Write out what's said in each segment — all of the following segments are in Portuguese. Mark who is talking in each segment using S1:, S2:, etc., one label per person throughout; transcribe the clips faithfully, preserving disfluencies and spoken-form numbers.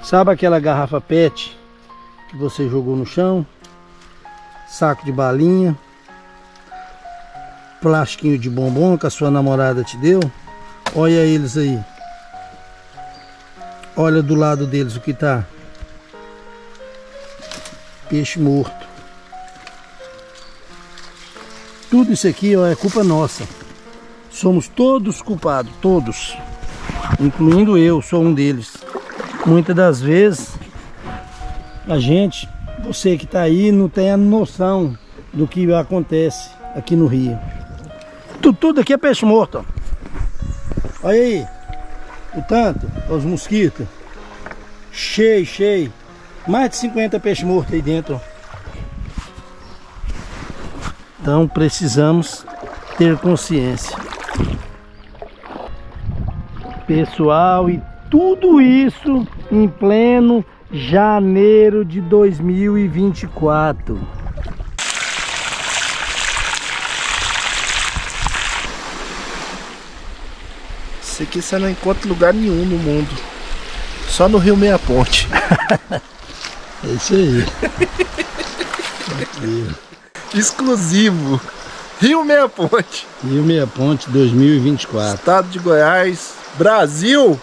S1: Sabe aquela garrafa pet que você jogou no chão? Saco de balinha, plastiquinho de bombom que a sua namorada te deu? Olha eles aí. Olha do lado deles o que tá. Peixe morto. Tudo isso aqui, ó, é culpa nossa. Somos todos culpados, todos. Incluindo eu, sou um deles. Muitas das vezes a gente, você que está aí, não tem a noção do que acontece aqui no rio. Tudo, tudo aqui é peixe morto, ó. Olha aí o tanto, os mosquitos. Cheio, cheio. Mais de cinquenta peixes mortos aí dentro. Então precisamos ter consciência. Pessoal, e tudo isso em pleno janeiro de dois mil e vinte e quatro.
S2: Isso aqui você não encontra em lugar nenhum no mundo. Só no Rio Meia Ponte.
S1: É isso aí.
S2: Exclusivo. Rio Meia Ponte.
S1: Rio Meia Ponte dois mil e vinte e quatro.
S2: Estado de Goiás, Brasil.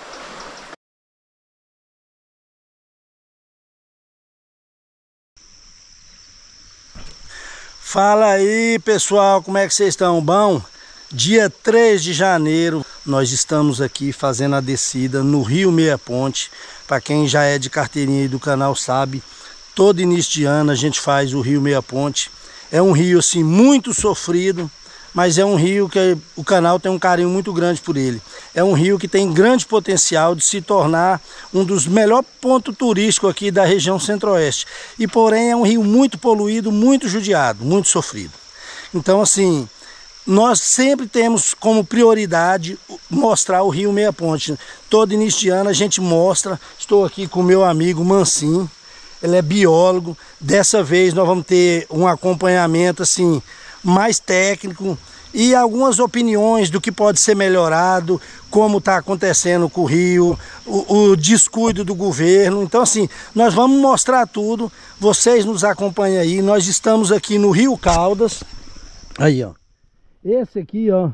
S1: Fala aí, pessoal, como é que vocês estão? Bom? Dia três de janeiro, nós estamos aqui fazendo a descida no Rio Meia Ponte. Para quem já é de carteirinha aí do canal sabe, todo início de ano a gente faz o Rio Meia Ponte. É um rio assim muito sofrido, mas é um rio que o canal tem um carinho muito grande por ele. É um rio que tem grande potencial de se tornar um dos melhores pontos turísticos aqui da região centro-oeste. E porém é um rio muito poluído, muito judiado, muito sofrido. Então assim, nós sempre temos como prioridade mostrar o Rio Meia Ponte. Todo início de ano a gente mostra. Estou aqui com o meu amigo Mancinho. Ele é biólogo. Dessa vez nós vamos ter um acompanhamento assim mais técnico e algumas opiniões do que pode ser melhorado, como está acontecendo com o rio, o, o descuido do governo. Então assim, nós vamos mostrar tudo. Vocês nos acompanham aí. Nós estamos aqui no Rio Caldas. Aí, ó. Esse aqui, ó.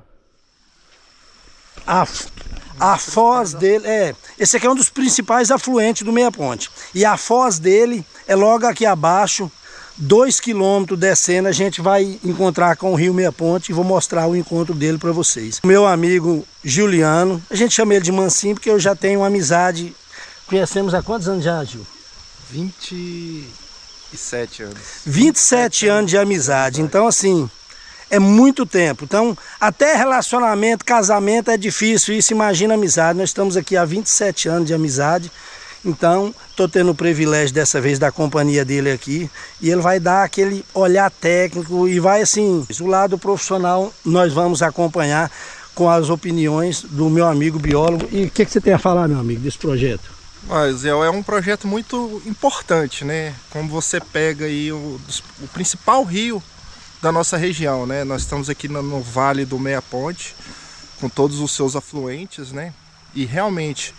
S1: A, a foz dele é... Esse aqui é um dos principais afluentes do Meia Ponte. E a foz dele é logo aqui abaixo, dois quilômetros descendo, a gente vai encontrar com o Rio Meia Ponte e vou mostrar o encontro dele para vocês. Meu amigo Juliano, a gente chama ele de Mancinho porque eu já tenho uma amizade. Conhecemos há quantos anos já, Gil?
S2: vinte e sete anos.
S1: vinte e sete anos de amizade. Então assim, é muito tempo. Então, até relacionamento, casamento é difícil. Isso, imagina amizade. Nós estamos aqui há vinte e sete anos de amizade. Então, estou tendo o privilégio dessa vez da companhia dele aqui. E ele vai dar aquele olhar técnico e vai assim, o lado profissional nós vamos acompanhar com as opiniões do meu amigo biólogo. E o que, que você tem a falar, meu amigo, desse projeto?
S2: Mas é um projeto muito importante, né? Como você pega aí o, o principal rio da nossa região, né? Nós estamos aqui no, no Vale do Meia Ponte, com todos os seus afluentes, né? E realmente,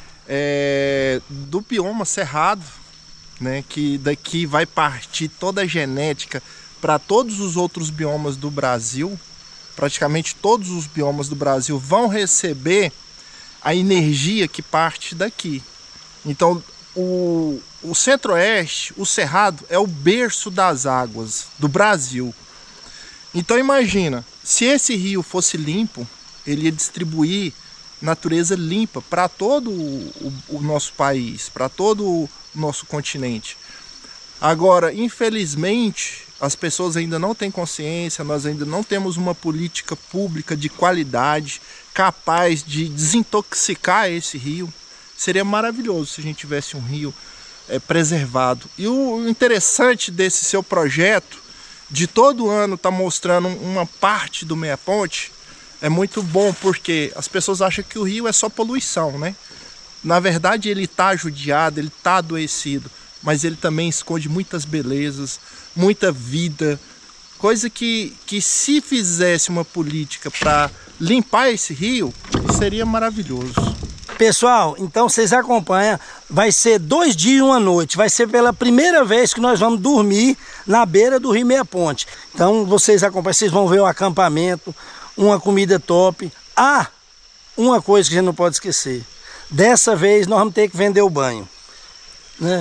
S2: é, do bioma cerrado, né? Que daqui vai partir toda a genética para todos os outros biomas do Brasil. Praticamente todos os biomas do Brasil vão receber a energia que parte daqui. Então, o, o Centro-Oeste, o Cerrado, é o berço das águas do Brasil. Então imagina, se esse rio fosse limpo, ele ia distribuir natureza limpa para todo o, o, o nosso país, para todo o nosso continente. Agora, infelizmente, as pessoas ainda não têm consciência, nós ainda não temos uma política pública de qualidade capaz de desintoxicar esse rio. Seria maravilhoso se a gente tivesse um rio é, preservado. E o interessante desse seu projeto, de todo ano estar tá mostrando uma parte do Meia Ponte, é muito bom, porque as pessoas acham que o rio é só poluição, né? Na verdade ele está judiado, ele está adoecido, mas ele também esconde muitas belezas, muita vida, coisa que, que se fizesse uma política para limpar esse rio, seria maravilhoso.
S1: Pessoal, então vocês acompanham, vai ser dois dias e uma noite, vai ser pela primeira vez que nós vamos dormir na beira do Rio Meia Ponte. Então vocês acompanham, vocês vão ver o acampamento, uma comida top. Ah, uma coisa que a gente não pode esquecer, dessa vez nós vamos ter que vender o banho, né?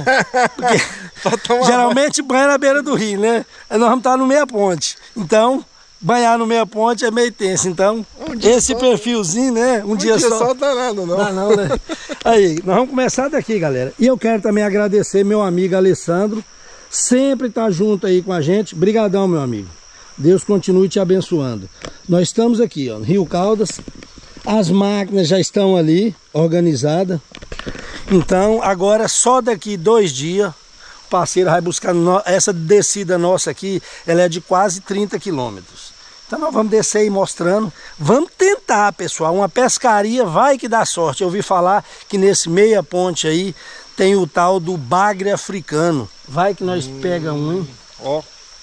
S1: Porque geralmente banho é na beira do rio, né? Nós vamos estar no Meia Ponte, então... banhar no Meia Ponte é meio tenso, então um esse só, perfilzinho, né? Um, um dia, dia só,
S2: só dá nada, não.
S1: Dá não, né? Aí, nós vamos começar daqui, galera. E eu quero também agradecer meu amigo Alessandro, sempre tá junto aí com a gente. Brigadão, meu amigo. Deus continue te abençoando. Nós estamos aqui, ó, no Rio Caldas. As máquinas já estão ali, organizadas. Então, agora só daqui dois dias... o parceiro vai buscar no... essa descida nossa aqui, ela é de quase trinta quilômetros. Então nós vamos descer aí mostrando. Vamos tentar, pessoal, uma pescaria vai que dá sorte. Eu ouvi falar que nesse Meia Ponte aí tem o tal do bagre africano. Vai que nós hum, pega um, hein?
S2: Ó.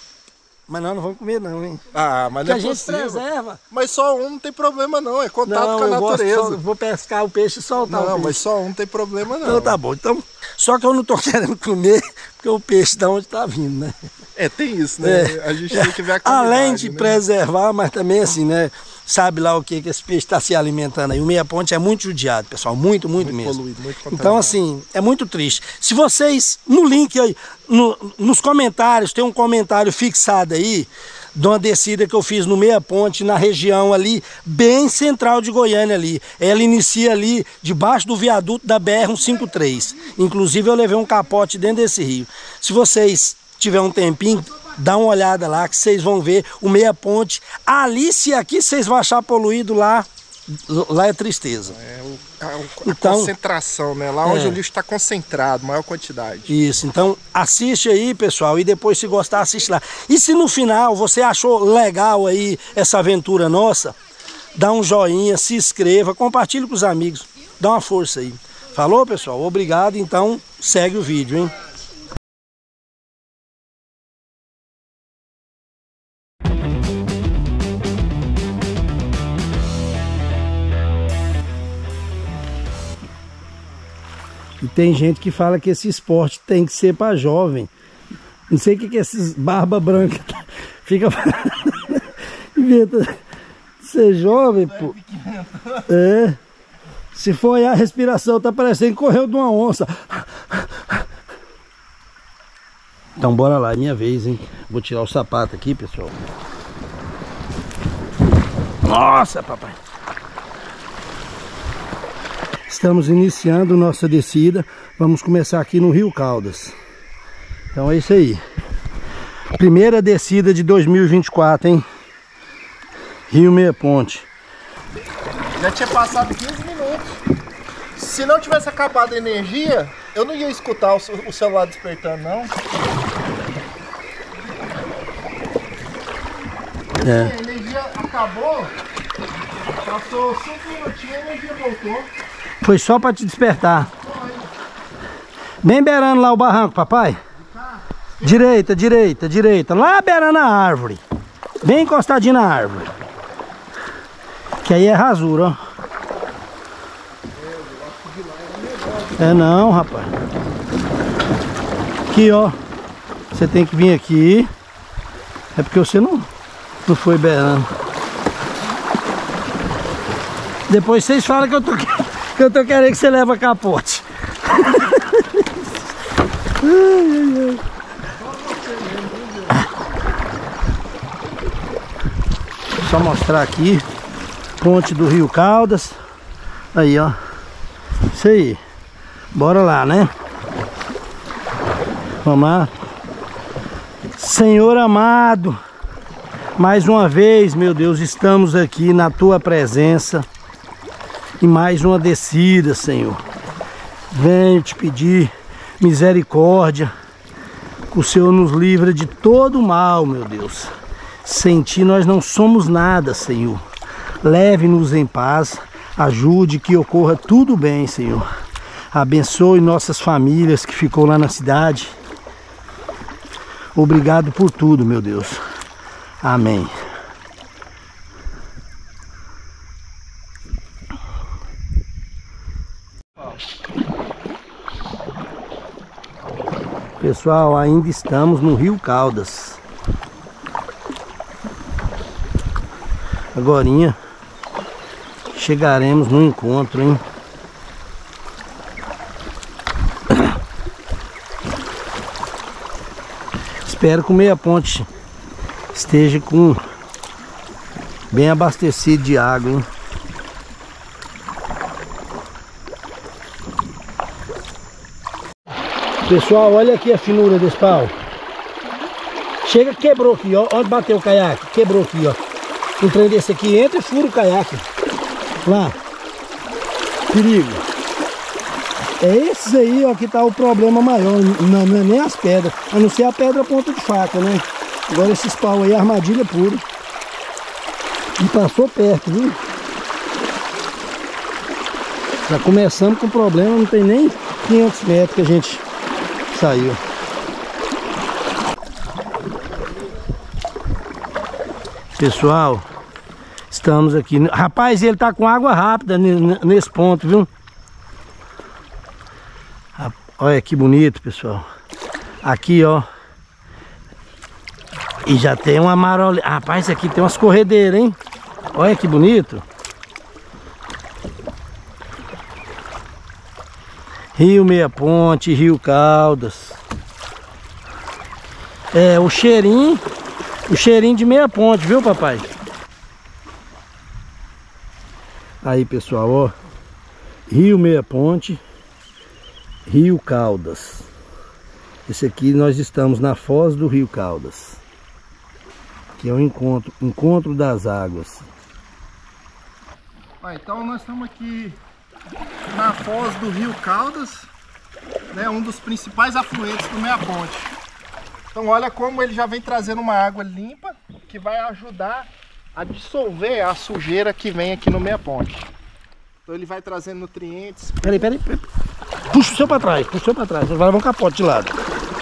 S1: Mas nós não vamos comer não, hein?
S2: Ah, mas não é
S1: a gente
S2: possível.
S1: Preserva.
S2: Mas só um não tem problema não, é contato
S1: não,
S2: com a
S1: eu
S2: natureza.
S1: Gosto, vou pescar o peixe e soltar
S2: não,
S1: o peixe.
S2: Não, mas só um não tem problema não.
S1: Então tá bom, então... Só que eu não tô querendo comer, porque o peixe da onde tá vindo, né?
S2: É, tem isso, né? É. A gente tem que ver a qualidade,
S1: além de
S2: né?
S1: preservar, mas também assim, né? Sabe lá o que que esse peixe está se alimentando aí. O Meia Ponte é muito judiado, pessoal. Muito, muito, muito mesmo.
S2: Poluído, muito contaminado.
S1: Então, assim, é muito triste. Se vocês, no link aí, no, nos comentários, tem um comentário fixado aí de uma descida que eu fiz no Meia Ponte, na região ali, bem central de Goiânia ali. Ela inicia ali, debaixo do viaduto da B R cento e cinquenta e três. Inclusive, eu levei um capote dentro desse rio. Se vocês tiverem um tempinho, dá uma olhada lá que vocês vão ver o Meia Ponte. Ali, se aqui vocês vão achar poluído, lá, lá é tristeza.
S2: É o, a, a
S1: então,
S2: concentração, né? Lá onde é. o lixo está concentrado, maior quantidade.
S1: Isso, então assiste aí, pessoal, e depois se gostar, assiste lá. E se no final você achou legal aí essa aventura nossa, dá um joinha, se inscreva, compartilhe com os amigos, dá uma força aí. Falou, pessoal? Obrigado, então segue o vídeo, hein? E tem gente que fala que esse esporte tem que ser para jovem. Não sei o que que esses barba branca fica inventa ser jovem, pô. É. Se for aí a respiração tá parecendo que correu de uma onça. Então bora lá, é minha vez, hein? Vou tirar o sapato aqui, pessoal. Nossa, papai. Estamos iniciando nossa descida. Vamos começar aqui no Rio Caldas. Então é isso aí. Primeira descida de dois mil e vinte e quatro, hein? Rio Meia Ponte.
S2: Já tinha passado quinze minutos. Se não tivesse acabado a energia, eu não ia escutar o celular despertando, não.
S1: É.
S2: A energia acabou. Passou cinco minutinhos e a energia voltou.
S1: Foi só para te despertar. Bem beirando lá o barranco, papai. Direita, direita, direita. Lá beirando a árvore. Bem encostadinho na árvore. Que aí é rasura, ó. É não, rapaz. Aqui, ó. Você tem que vir aqui. É porque você não, não foi beirando. Depois vocês falam que eu tô, que eu tô querendo que você leve a capote. Ai, ai, ai. Só mostrar aqui. Ponte do Rio Caldas. Aí, ó. Isso aí. Bora lá, né? Vamos lá. Senhor amado, mais uma vez, meu Deus, estamos aqui na tua presença. E mais uma descida, Senhor. Venho te pedir misericórdia. Que o Senhor nos livra de todo mal, meu Deus. Sem ti nós não somos nada, Senhor. Leve-nos em paz. Ajude que ocorra tudo bem, Senhor. Abençoe nossas famílias que ficou lá na cidade. Obrigado por tudo, meu Deus. Amém. Pessoal, ainda estamos no Rio Caldas. Agorinha chegaremos no encontro, hein? Espero que o Meia Ponte esteja com bem abastecido de água, hein? Pessoal, olha aqui a finura desse pau. Chega, quebrou aqui, ó. Onde bateu o caiaque? Quebrou aqui, ó. Um trem desse aqui entra e fura o caiaque. Lá. Perigo. É esses aí, ó, que tá o problema maior. Não, não é nem as pedras. A não ser a pedra ponta de faca, né? Agora esses pau aí, armadilha pura. E passou perto, viu? Já começamos com problema, não tem nem quinhentos metros que a gente saiu. Pessoal, estamos aqui. Rapaz, ele tá com água rápida nesse ponto, viu? Olha que bonito, pessoal. Aqui, ó. E já tem uma marolinha. Rapaz, aqui tem umas corredeiras, hein? Olha que bonito. Rio Meia Ponte, Rio Caldas. É, o cheirinho, o cheirinho de Meia Ponte, viu, papai? Aí, pessoal, ó. Rio Meia Ponte, Rio Caldas. Esse aqui nós estamos na foz do Rio Caldas. Que é o encontro, encontro das águas.
S2: Ah, então nós estamos aqui na foz do Rio Caldas, né, um dos principais afluentes do Meia Ponte. Então olha como ele já vem trazendo uma água limpa que vai ajudar a dissolver a sujeira que vem aqui no Meia Ponte. Então ele vai trazendo nutrientes.
S1: Peraí, peraí, peraí. Puxa o seu para trás, puxa o seu para trás, você vai levar um capote de lado.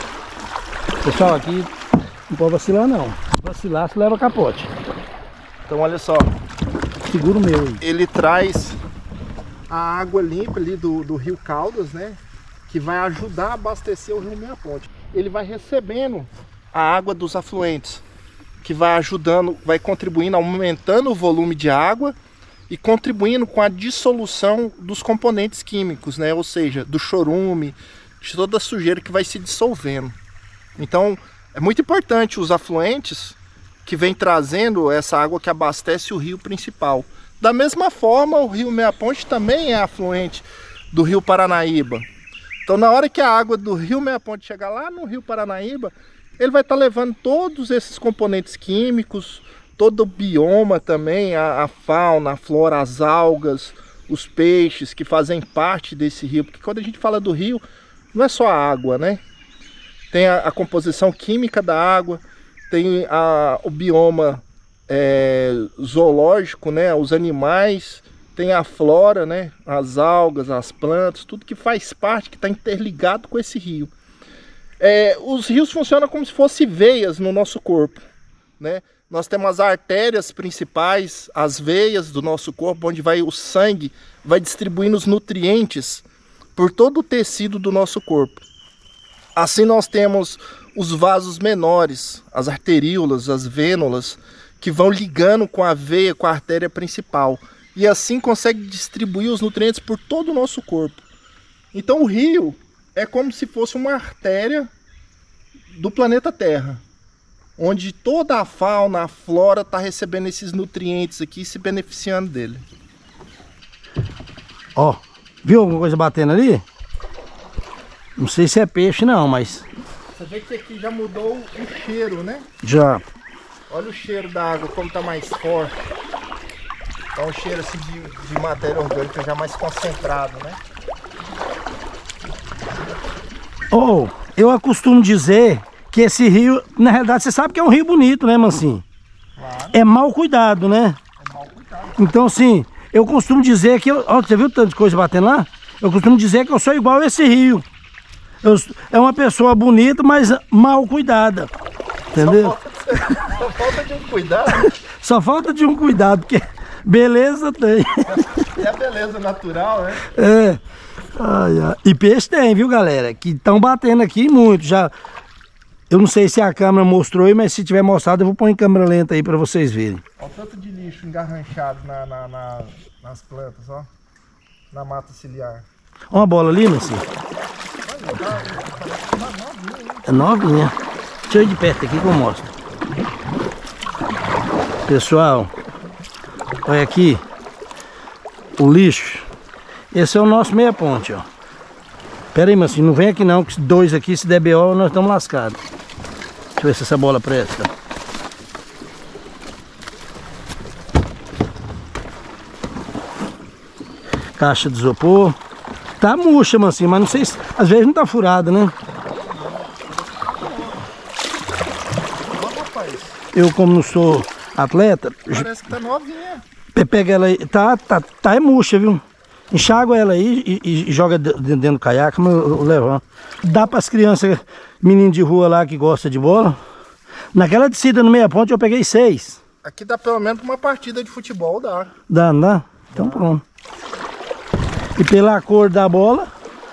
S1: Pessoal, aqui não pode vacilar não. Vacilar, você leva capote.
S2: Então olha só.
S1: Segura o meu aí.
S2: Ele traz a água limpa ali do, do Rio Caldas, né? Que vai ajudar a abastecer o Rio Meia Ponte. Ele vai recebendo a água dos afluentes, que vai ajudando, vai contribuindo, aumentando o volume de água e contribuindo com a dissolução dos componentes químicos, né? Ou seja, do chorume, de toda a sujeira que vai se dissolvendo. Então, é muito importante os afluentes que vem trazendo essa água que abastece o rio principal. Da mesma forma, o Rio Meia Ponte também é afluente do Rio Paranaíba. Então, na hora que a água do Rio Meia Ponte chegar lá no Rio Paranaíba, ele vai estar levando todos esses componentes químicos, todo o bioma também, a, a fauna, a flora, as algas, os peixes que fazem parte desse rio. Porque quando a gente fala do rio, não é só a água, né? Tem a, a composição química da água, tem a, o bioma é, zoológico, né? Os animais, tem a flora, né? As algas, as plantas, tudo que faz parte, que está interligado com esse rio. É, os rios funcionam como se fossem veias no nosso corpo, né? Nós temos as artérias principais, as veias do nosso corpo, onde vai o sangue, vai distribuindo os nutrientes por todo o tecido do nosso corpo. Assim nós temos os vasos menores, as arteríolas, as vênulas, que vão ligando com a veia, com a artéria principal. E assim consegue distribuir os nutrientes por todo o nosso corpo. Então o rio é como se fosse uma artéria do planeta Terra, onde toda a fauna, a flora está recebendo esses nutrientes aqui e se beneficiando dele.
S1: Ó, viu alguma coisa batendo ali? Não sei se é peixe não, mas...
S2: Você vê que aqui já mudou o cheiro, né?
S1: Já.
S2: Olha o cheiro da água, como está mais forte. Tá um cheiro assim de, de matéria orgânica já mais concentrado, né?
S1: Oh, eu acostumo dizer que esse rio, na realidade, você sabe que é um rio bonito, né, Mancinho? Claro. É mal cuidado, né? É mal cuidado. Então, assim, eu costumo dizer que... Eu, ó, você viu tanto de coisa batendo lá? Eu costumo dizer que eu sou igual a esse rio. Eu, é uma pessoa bonita, mas mal cuidada. Entendeu?
S2: Só falta, só falta de um cuidado.
S1: Só falta de um cuidado, porque beleza tem.
S2: É a beleza natural, né?
S1: É. Ai, ai. E peixe tem, viu, galera? Que estão batendo aqui muito. Já... Eu não sei se a câmera mostrou aí, mas se tiver mostrado eu vou pôr em câmera lenta aí pra vocês verem.
S2: Olha o tanto de lixo engarranchado na, na, na, nas plantas, ó. Na mata ciliar.
S1: Olha uma bola ali, Marcinho. É novinha. Deixa eu ir de perto aqui que eu mostro. Pessoal, olha aqui. O lixo. Esse é o nosso meia ponte, ó. Pera aí, Marcinho, não vem aqui não, que dois aqui, se der B O, nós estamos lascados. Deixa eu ver se essa bola presta. Caixa de isopor. Tá murcha, Marcinho, mas não sei se... Às vezes não tá furada, né? Eu, como não sou atleta...
S2: Parece que tá novinha.
S1: Pega ela aí. Tá, tá, tá é murcha, viu? Enxágua ela aí e, e joga dentro do caiaque, mas eu, eu levo. Dá para as crianças, menino de rua lá que gosta de bola. Naquela descida no meia ponte eu peguei seis.
S2: Aqui dá pelo menos uma partida de futebol, dá.
S1: Dá, não dá? Então dá. Pronto. E pela cor da bola...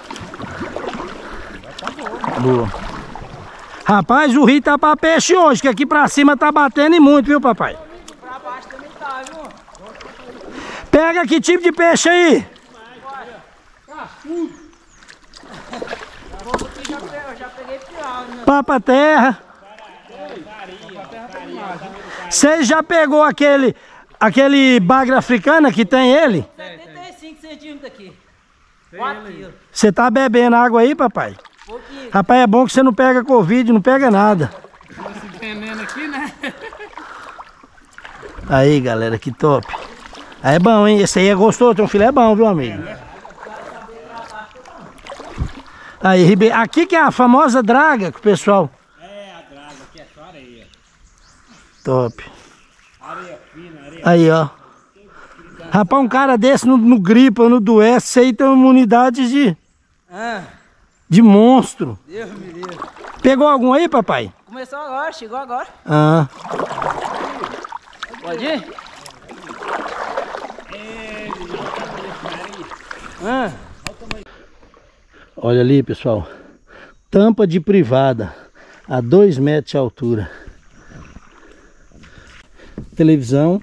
S2: Tá boa.
S1: Boa. Rapaz, o rio tá para peixe hoje, que aqui para cima tá batendo e muito, viu, papai?
S3: Pra baixo também tá, viu?
S1: Pega que tipo de peixe aí?
S3: Já peguei piau, né?
S1: Papa terra. Você já pegou aquele aquele bagre africana que tem ele?
S3: setenta e cinco centímetros aqui. quatro quilos.
S1: Você tá bebendo água aí, papai?
S3: Pouquinho.
S1: Rapaz, é bom que você não pega Covid, não pega nada.
S3: Esse veneno aqui, né?
S1: Aí, galera, que top. Aí é bom, hein? Esse aí é gostoso, tem um filé bom, viu, amigo? Aí, Ribeiro, aqui que é a famosa draga que o pessoal...
S3: É, a draga aqui é só areia.
S1: Top.
S3: Areia fina, areia...
S1: Aí, ó. Rapaz, um cara desse não, não gripa, não doece, isso aí tem uma imunidade de...
S3: Ah,
S1: de monstro.
S3: Deus me livre.
S1: Pegou algum aí, papai?
S3: Começou agora, chegou agora.
S1: Ah.
S3: Pode ir? Ah.
S1: Olha ali, pessoal. Tampa de privada. A dois metros de altura. Televisão.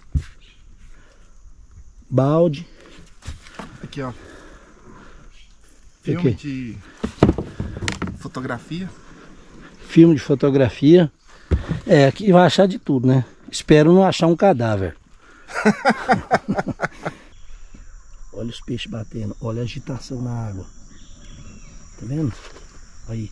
S1: Balde.
S2: Aqui, ó.
S1: O quê?
S2: Filme de fotografia.
S1: Filme de fotografia. É, aqui vai achar de tudo, né? Espero não achar um cadáver. Olha os peixes batendo. Olha a agitação na água. Tá vendo? Aí.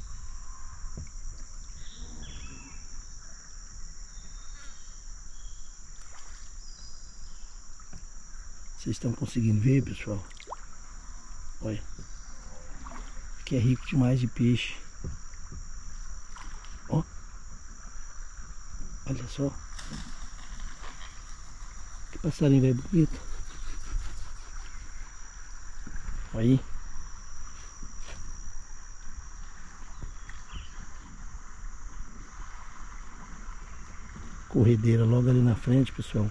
S1: Vocês estão conseguindo ver, pessoal? Olha. Aqui é rico demais de peixe. Ó. Olha só. Que passarinho velho bonito. Aí. Corredeira logo ali na frente, pessoal.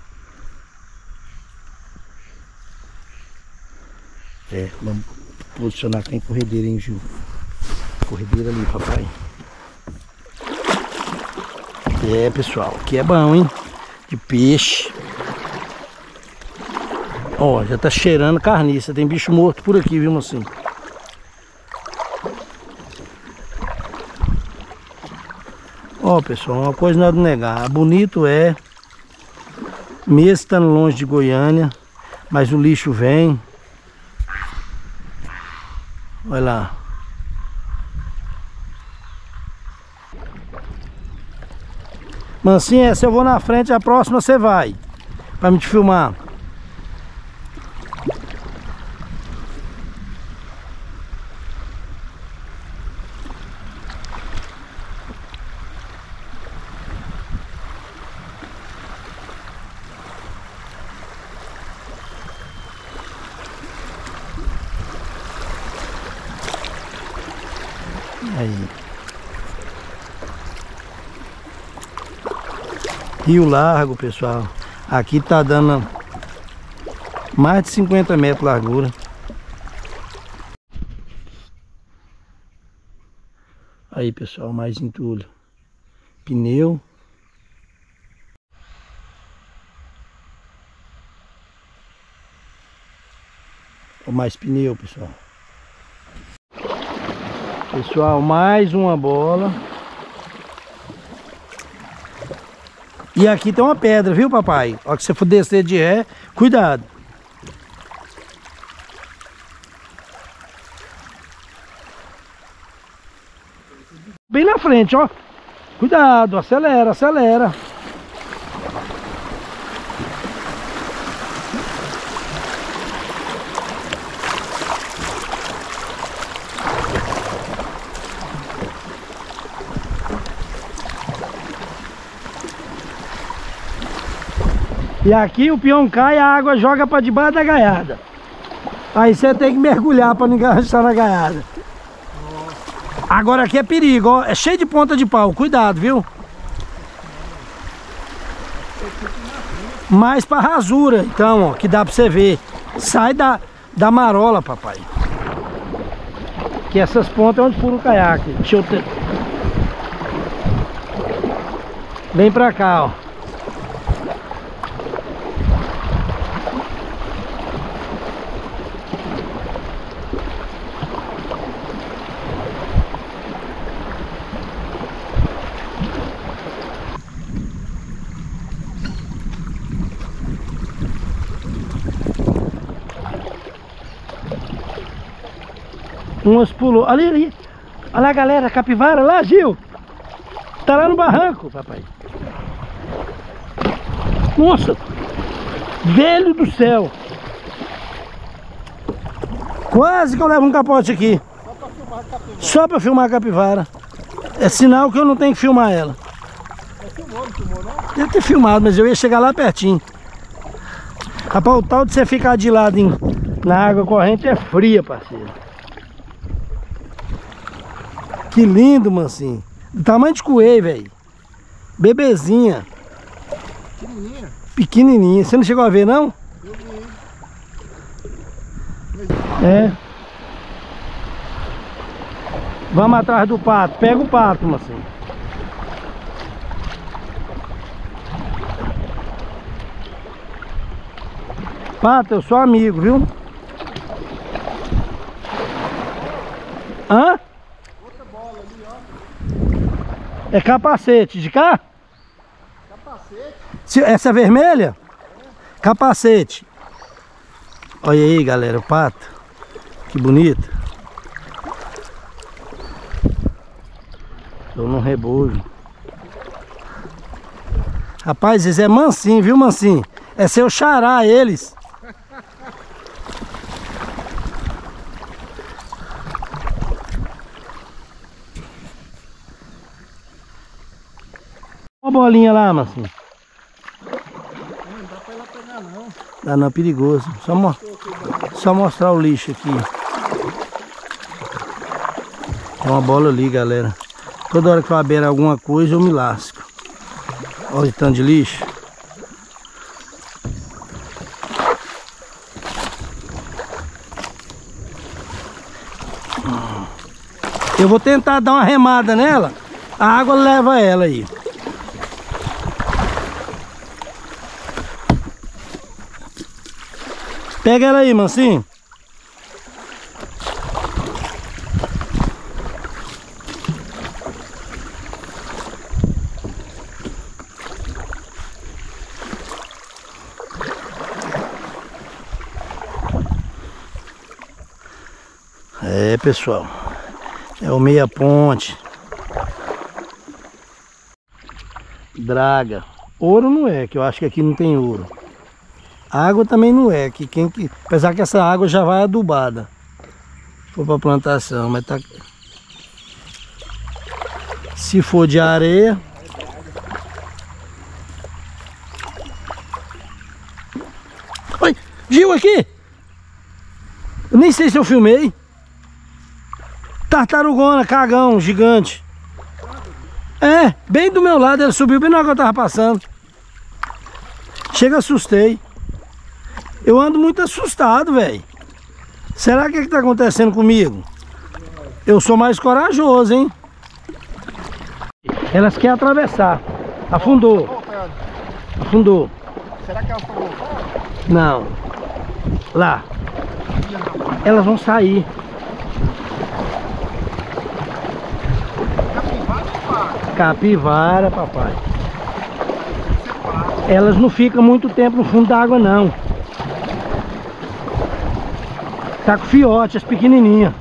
S1: É, vamos posicionar quem corredeira, hein, Gil? Corredeira ali, papai. É, pessoal, aqui é bom, hein? De peixe. Ó, já tá cheirando carniça. Tem bicho morto por aqui, viu, mocinho? Ó, pessoal, uma coisa não é de negar. Bonito é. Mesmo estando longe de Goiânia, mas o lixo vem. Olha lá. Mansinho, essa eu vou na frente, a próxima você vai. Pra me te filmar. Aí. Rio largo, pessoal. Aqui tá dando mais de cinquenta metros de largura. Aí, pessoal, mais entulho. Pneu. Ou mais pneu, pessoal. Pessoal, mais uma bola. E aqui tem uma pedra, viu, papai? Ó, que você for descer de ré, cuidado. Bem na frente, ó. Cuidado, acelera, acelera. E aqui o peão cai, a água joga para debaixo da gaiada. Aí você tem que mergulhar para ninguém arrastar na gaiada. Agora aqui é perigo, ó. É cheio de ponta de pau, cuidado, viu? Mais para rasura, então, ó, que dá para você ver. Sai da, da marola, papai. Que essas pontas é onde fura o caiaque. Deixa eu ter... Vem pra cá, ó. Umas pulou. Ali, ali. Olha lá, galera, capivara lá, Gil. Tá lá no barranco, papai. Nossa. Velho do céu. Quase que eu levo um capote aqui. Só pra filmar a capivara. É sinal que eu não tenho que filmar ela.
S2: Filmou, não filmou, não?
S1: Deve ter filmado, mas eu ia chegar lá pertinho. Rapaz, o tal de você ficar de lado em, na água corrente é fria, parceiro. Que lindo, mansinho. Do tamanho de coelho, velho. Bebezinha.
S2: Pequenininha.
S1: Pequenininha. Você não chegou a ver, não?
S2: Eu vi.
S1: É. Vamos atrás do pato. Pega o pato, mansinho. Pato, eu sou amigo, viu? Hã? É capacete, de cá?
S2: Capacete?
S1: Se, essa é vermelha? É. Capacete. Olha aí, galera, o pato. Que bonito. Estou num rebojo. Rapaz, esse é mansinho, viu, mansinho? É seu xará, eles. Uma bolinha lá, Marcinho.
S2: Não dá pra ela pegar, não.
S1: Dá não, é perigoso. Só, mo só mostrar o lixo aqui. Tem uma bola ali, galera. Toda hora que eu abrir alguma coisa, eu me lasco. Olha o tanto de lixo. Eu vou tentar dar uma remada nela. A água leva ela aí. Pega ela aí, mansinho. É, pessoal. É o meia ponte. Draga. Ouro não é, que eu acho que aqui não tem ouro. Água também não é, que quem que, apesar que essa água já vai adubada. Se for para plantação, mas tá. Se for de areia. Oi, Gil aqui. Eu nem sei se eu filmei. Tartarugona, cagão, gigante. É, bem do meu lado, ele subiu bem na hora que eu tava passando. Chega, assustei. Eu ando muito assustado, velho. Será que é que tá acontecendo comigo? Eu sou mais corajoso, hein? Elas querem atravessar. Afundou. Afundou.
S2: Será que elas estão voltando?
S1: Não. Lá. Elas vão sair. Capivara, papai. Elas não ficam muito tempo no fundo da água, não. Tá com fiote, as pequenininhas.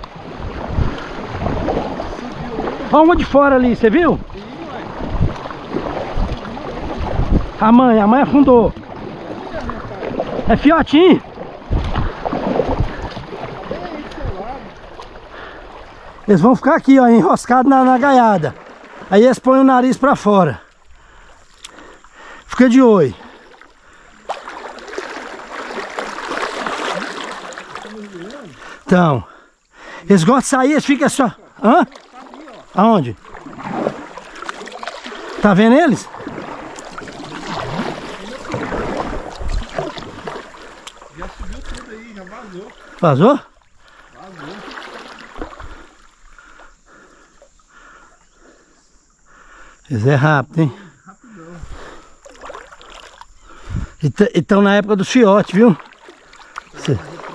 S1: Olha uma de fora ali, você viu? A mãe, a mãe afundou. É fiotinho. Eles vão ficar aqui, ó, enroscados na, na gaiada. Aí eles põem o nariz pra fora. Fica de olho. Então, eles gostam de sair, eles ficam só... Hã? Aonde? Tá vendo eles?
S2: Já subiu tudo aí, já vazou.
S1: Vazou?
S2: Vazou.
S1: Eles é rápido, hein?
S2: Rapidão.
S1: E estão na época do fiote, viu? Cê...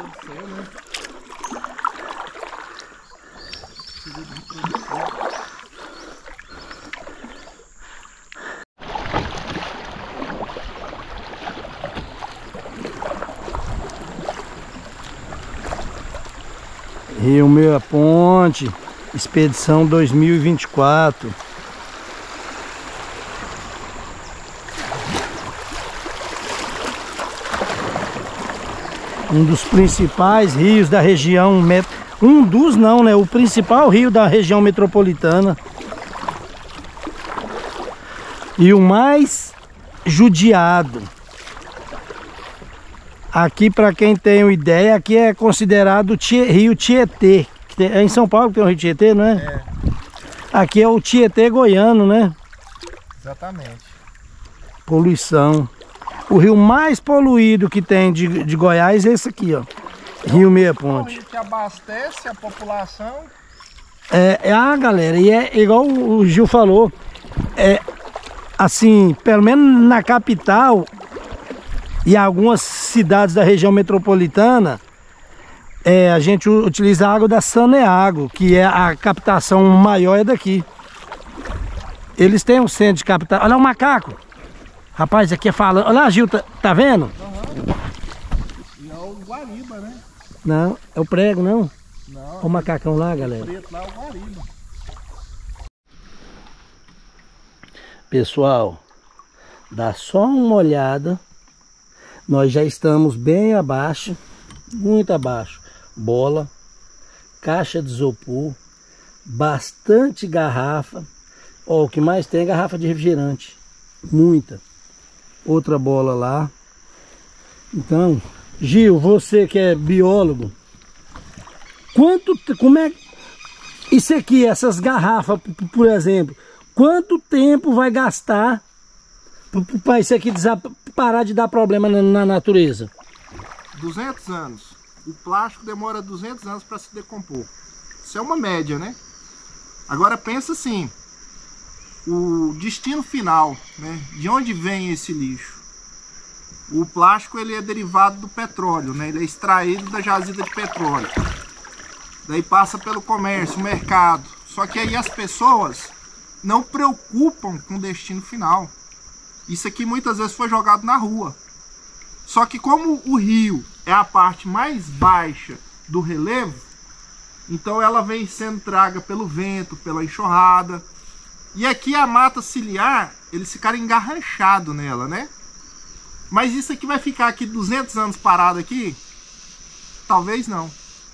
S1: Rio Meia Ponte, expedição dois mil e vinte e quatro. Um dos principais rios da região, um dos não, né? O principal rio da região metropolitana. E o mais judiado. Aqui, para quem tem uma ideia, aqui é considerado Tie, Rio Tietê. É em São Paulo que tem o Rio Tietê, não é?
S2: É.
S1: Aqui é o Tietê goiano, né?
S2: Exatamente.
S1: Poluição. O rio mais poluído que tem de, de Goiás é esse aqui, ó. Rio Meia Ponte.
S2: É um rio que abastece a população.
S1: É, é ah, galera, e é igual o Gil falou, é assim, pelo menos na capital e algumas cidades da região metropolitana, é, a gente utiliza a água da Saneago, que é a captação maior é daqui. Eles têm um centro de captação. Olha o macaco. Rapaz, aqui é falando. Olha lá, Gil, tá, tá vendo?
S2: Uhum. E é o guariba, né?
S1: Não, é o prego, não?
S2: Não.
S1: Olha o macacão lá, galera.
S2: O preto lá é o guariba.
S1: Pessoal, dá só uma olhada. Nós já estamos bem abaixo, muito abaixo. Bola, caixa de isopor, bastante garrafa. Ó, o que mais tem é garrafa de refrigerante. Muita. Outra bola lá. Então, Gil, você que é biólogo, quanto, como é, isso aqui, essas garrafas, por exemplo, quanto tempo vai gastar para isso aqui parar de dar problema na, na natureza?
S2: duzentos anos. O plástico demora duzentos anos para se decompor. Isso é uma média, né? Agora pensa assim, o destino final, né? De onde vem esse lixo? O plástico ele é derivado do petróleo, né? Ele é extraído da jazida de petróleo. Daí passa pelo comércio, mercado. Só que aí as pessoas não preocupam com o destino final. Isso aqui muitas vezes foi jogado na rua. Só que como o rio é a parte mais baixa do relevo, então ela vem sendo traga pelo vento, pela enxurrada. E aqui a mata ciliar, eles ficaram engarranchados nela, né? Mas isso aqui vai ficar aqui duzentos anos parado aqui? Talvez não.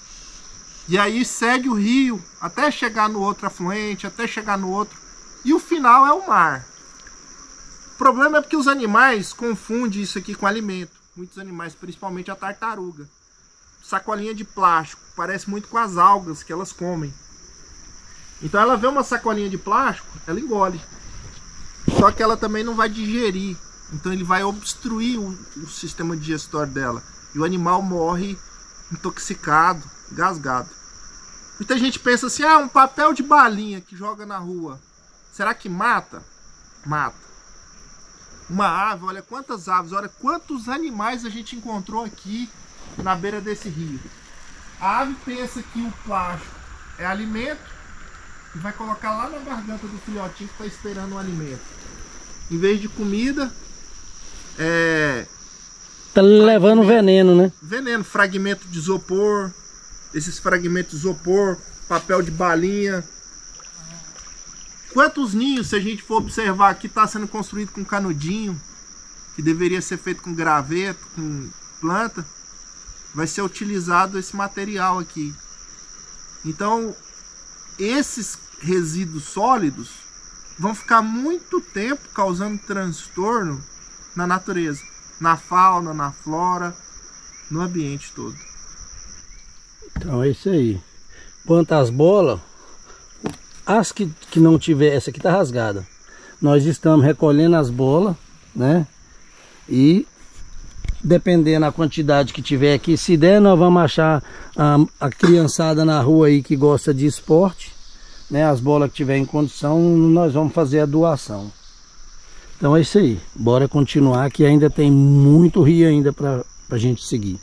S2: E aí segue o rio até chegar no outro afluente, até chegar no outro. E o final é o mar. O problema é porque os animais confundem isso aqui com alimento. Muitos animais, principalmente a tartaruga. Sacolinha de plástico, parece muito com as algas que elas comem. Então ela vê uma sacolinha de plástico, ela engole. Só que ela também não vai digerir. Então ele vai obstruir o, o sistema digestório dela. E o animal morre intoxicado, gasgado. Muita gente pensa assim, ah, um papel de balinha que joga na rua. Será que mata? Mata. Uma ave, olha quantas aves, olha quantos animais a gente encontrou aqui na beira desse rio. A ave pensa que o plástico é alimento e vai colocar lá na garganta do filhotinho que está esperando o alimento. Em vez de comida, é...
S1: tá levando veneno, né?
S2: Veneno, fragmento de isopor, esses fragmentos de isopor, papel de balinha. Quantos ninhos, se a gente for observar aqui, está sendo construído com canudinho, que deveria ser feito com graveto, com planta, vai ser utilizado esse material aqui. Então, esses resíduos sólidos vão ficar muito tempo causando transtorno na natureza, na fauna, na flora, no ambiente todo.
S1: Então é isso aí. Quanto às bolas, as que, que não tiver, essa aqui tá rasgada. Nós estamos recolhendo as bolas, né? E dependendo da quantidade que tiver aqui, se der, nós vamos achar a, a criançada na rua aí que gosta de esporte, né? As bolas que tiver em condição, nós vamos fazer a doação. Então é isso aí. Bora continuar que ainda tem muito rio ainda pra, pra gente seguir.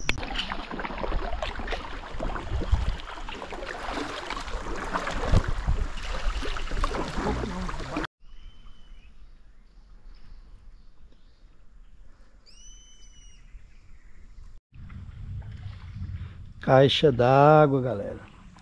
S1: Caixa d'água, galera.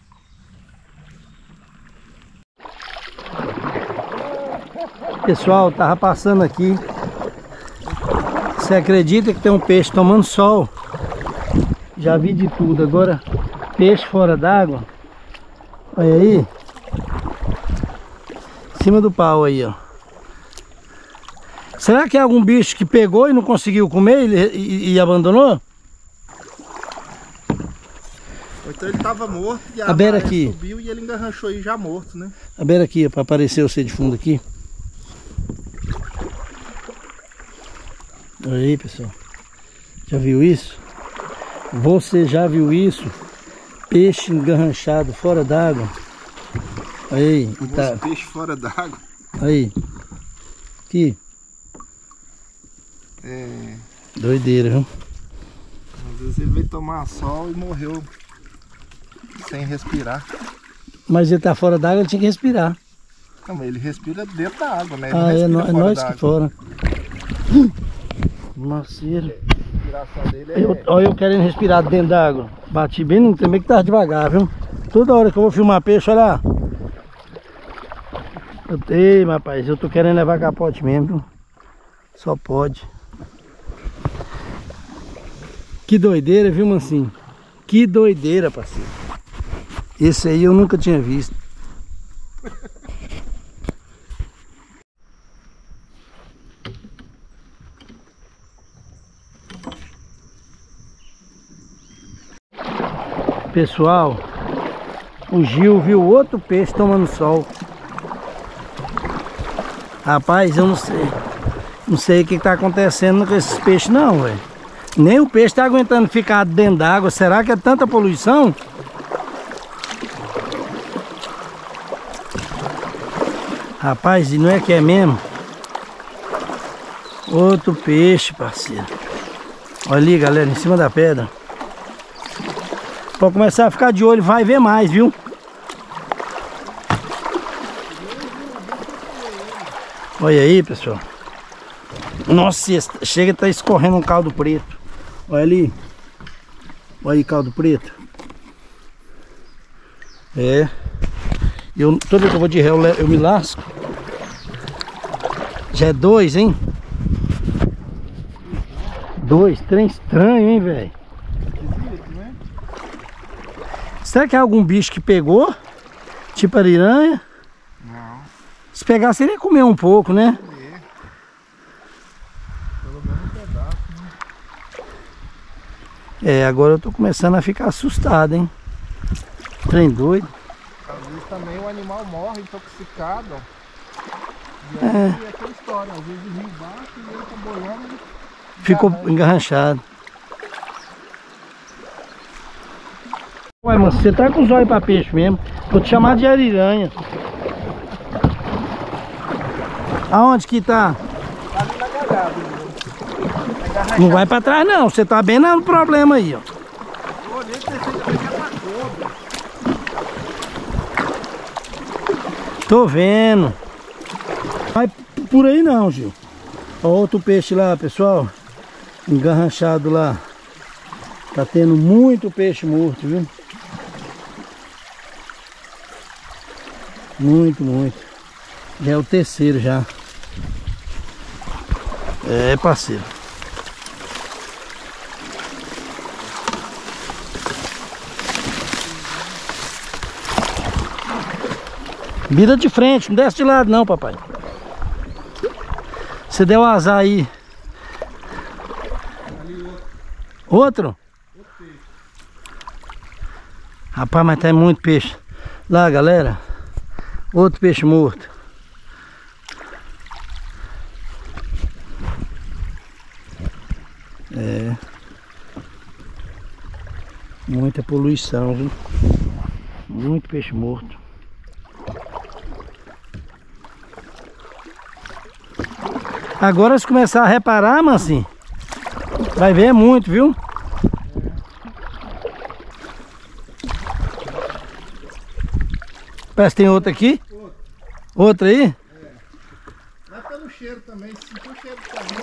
S1: Pessoal, tava passando aqui. Você acredita que tem um peixe tomando sol? Já vi de tudo. Agora, peixe fora d'água. Olha aí. Em cima do pau aí, ó. Será que é algum bicho que pegou e não conseguiu comer e, e, e abandonou?
S2: Ou então ele tava morto e a,
S1: a beira aqui
S2: subiu e ele engarranchou aí já morto, né?
S1: A beira aqui, para aparecer você de fundo aqui. Olha aí, pessoal. Já viu isso? Você já viu isso? Peixe engarranchado fora d'água. Aí, tá.
S2: Peixe fora d'água.
S1: Aí. Aqui.
S2: É.
S1: Doideira, viu?
S2: Às vezes ele veio tomar sol e morreu sem respirar.
S1: Mas ele tá fora d'água, ele tinha que respirar.
S2: Não, mas ele respira dentro da água, né? Ele
S1: ah, é, no, é nós que fora. Marceiro.
S2: É...
S1: Eu, olha eu querendo respirar dentro da água. Bati bem no também que tava devagar, viu? Toda hora que eu vou filmar peixe, olha lá. Eu, ei, rapaz, eu tô querendo levar capote mesmo, viu? Só pode. Que doideira, viu, Mancinho? Que doideira, parceiro. Esse aí eu nunca tinha visto. Pessoal, o Gil viu outro peixe tomando sol. Rapaz, eu não sei. Não sei o que está acontecendo com esses peixes não, velho. Nem o peixe está aguentando ficar dentro d'água. Será que é tanta poluição? Rapaz, e não é que é mesmo? Outro peixe, parceiro. Olha ali, galera, em cima da pedra. Pode começar a ficar de olho, vai ver mais, viu? Olha aí, pessoal. Nossa, chega a estar escorrendo um caldo preto. Olha ali. Olha aí, caldo preto. É. Eu, toda vez que eu vou de ré, eu, eu me lasco. Já é dois, hein? Dois, trem estranho, hein, velho? Será que é algum bicho que pegou? Tipo ariranha?
S2: Não.
S1: Se pegar, seria comer um pouco, né?
S2: É. Pelo menos um pedaço, né?
S1: É, agora eu tô começando a ficar assustado, hein? Trem doido.
S2: Às vezes também o animal morre intoxicado. E
S1: É.
S2: aí é aquela história, às vezes o rio baixa e ele tá boiando.
S1: Ficou engarranchado. Ué, mas você tá com os olhos pra peixe mesmo. Vou te chamar de ariranha. Aonde que tá?
S2: Tá ali na galhada.
S1: Não vai pra trás não, você tá bem no problema aí, ó.
S2: Eu olhei que você tem que pra cobra.
S1: Tô vendo. Vai por aí não, Gil. Ó, outro peixe lá, pessoal. Engarranchado lá. Tá tendo muito peixe morto, viu? Muito, muito. Já é o terceiro já. É, parceiro. Vira de frente, não desce de lado não, papai. Você deu azar aí. Outro? Rapaz, mas tem muito peixe. Lá, galera. Outro peixe morto. É. Muita poluição, viu? Muito peixe morto. Agora se começar a reparar, Mancinho, vai ver muito, viu? Parece que tem outro aqui. Outro. Outro aí? É.
S2: Vai pelo cheiro também, se sentir o cheiro também.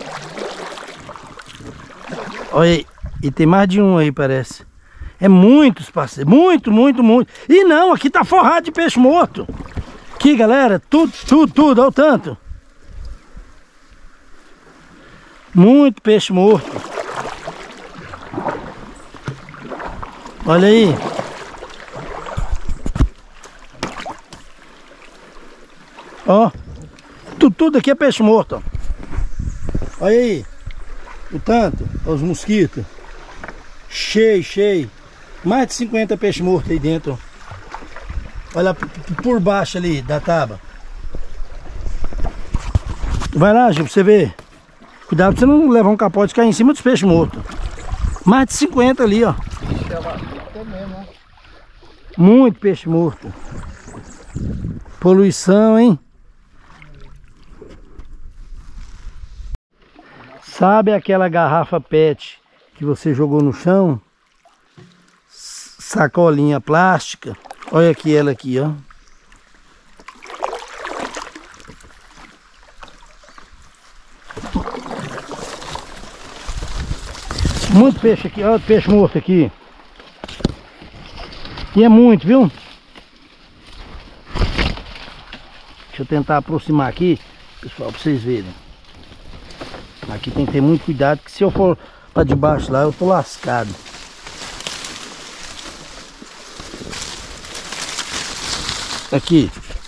S1: Olha aí, e tem mais de um aí, parece. É muitos, parceiro. Muito, muito, muito. E não, aqui tá forrado de peixe morto. Aqui, galera, tudo, tudo, tudo, olha o tanto. Muito peixe morto. Olha aí. Ó. Tudo, tudo aqui é peixe morto, ó. Olha aí. O tanto. Os mosquitos. Cheio, cheio. Mais de cinquenta peixes mortos aí dentro. Olha por baixo ali da tábua. Vai lá, Gil, pra você ver. Cuidado pra você não levar um capote e cair em cima dos peixes mortos. Mais de cinquenta ali, ó. Muito peixe morto. Poluição, hein? Sabe aquela garrafa pet que você jogou no chão? Sacolinha plástica. Olha aqui ela aqui, ó. Muito peixe aqui, olha o peixe morto aqui. E é muito, viu? Deixa eu tentar aproximar aqui, pessoal, para vocês verem. Aqui tem que ter muito cuidado, que se eu for para debaixo lá, eu tô lascado. Aqui.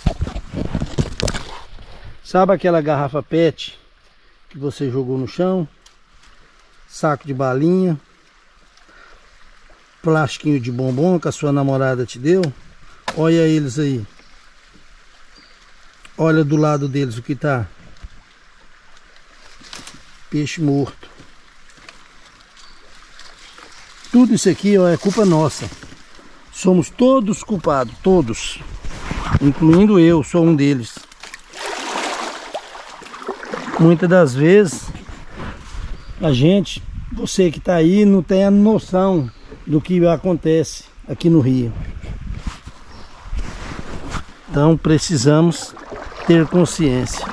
S1: Sabe aquela garrafa pet que você jogou no chão? Saco de balinha, plastiquinho de bombom que a sua namorada te deu. Olha eles aí. Olha do lado deles o que tá. Peixe morto. Tudo isso aqui, ó, é culpa nossa. Somos todos culpados, todos. Incluindo eu, sou um deles. Muitas das vezes a gente, você que está aí, não tem a noção do que acontece aqui no rio. Então precisamos ter consciência.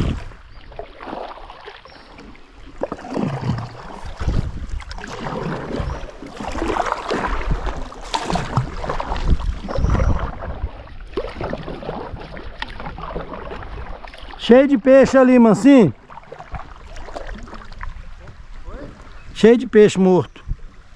S1: Cheio de peixe ali, Mancinho. Cheio de peixe morto.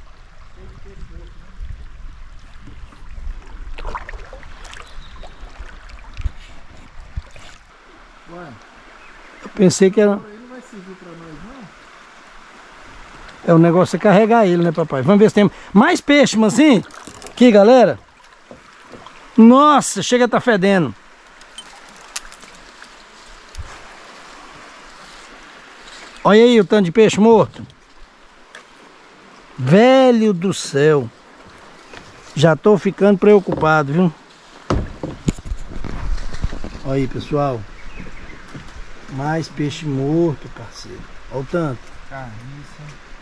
S1: Eu pensei que era...
S2: Ele não vai servir pra nós, não?
S1: É, o negócio é carregar ele, né, papai? Vamos ver se tem mais peixe, Mancinho. Aqui, galera. Nossa, chega a tá fedendo. Olha aí o tanto de peixe morto. Velho do céu. Já tô ficando preocupado, viu? Olha aí, pessoal. Mais peixe morto, parceiro. Olha o tanto.
S2: Carniça.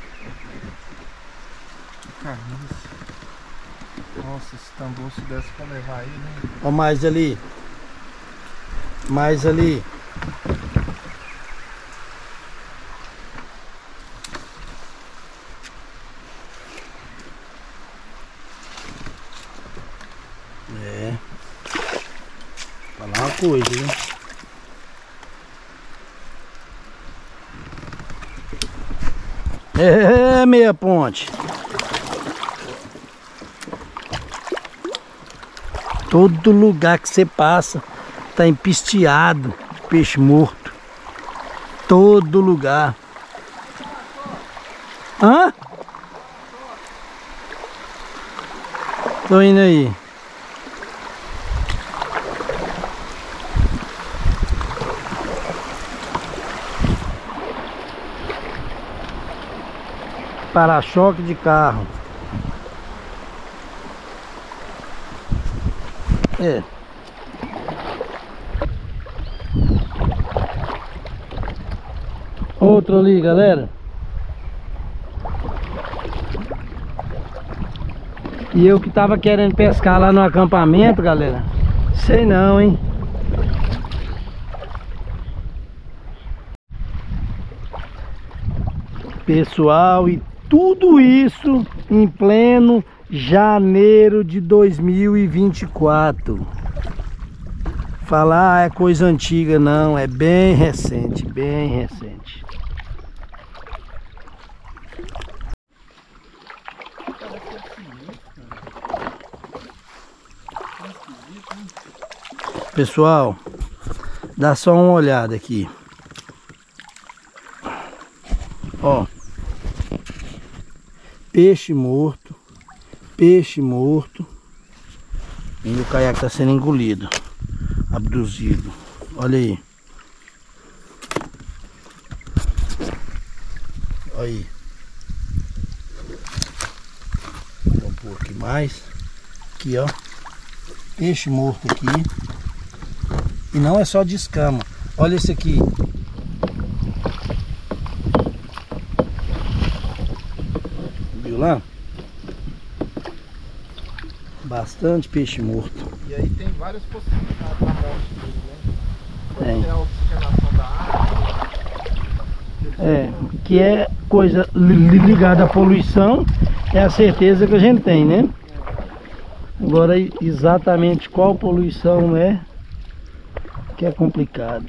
S2: Carniça. Nossa, esse tambor se desse pra levar aí, né?
S1: Olha mais ali. Mais ali. É. Vou falar uma coisa, hein? É, meia ponte. Todo lugar que você passa tá empisteado de peixe morto. Todo lugar. Hã? Tô indo aí. Para-choque de carro. É. Outro ali, galera. E eu que tava querendo pescar lá no acampamento, galera. Sei não, hein? Pessoal, e tudo isso em pleno janeiro de dois mil e vinte e quatro. Falar é coisa antiga, não, é bem recente, bem recente. Pessoal, dá só uma olhada aqui. Ó, peixe morto, peixe morto. E o caiaque está sendo engolido, abduzido. Olha aí. Olha aí. Vou pôr aqui mais. Aqui, ó. Peixe morto aqui. E não é só de escama. Olha esse aqui. Viu lá? Bastante peixe morto.
S2: E aí tem várias possibilidades da morte dele, né?
S1: Tem.
S2: Tem a oxigenação da água.
S1: É, que é coisa li- ligada à poluição, é a certeza que a gente tem, né? Agora, exatamente qual poluição é, que é complicado.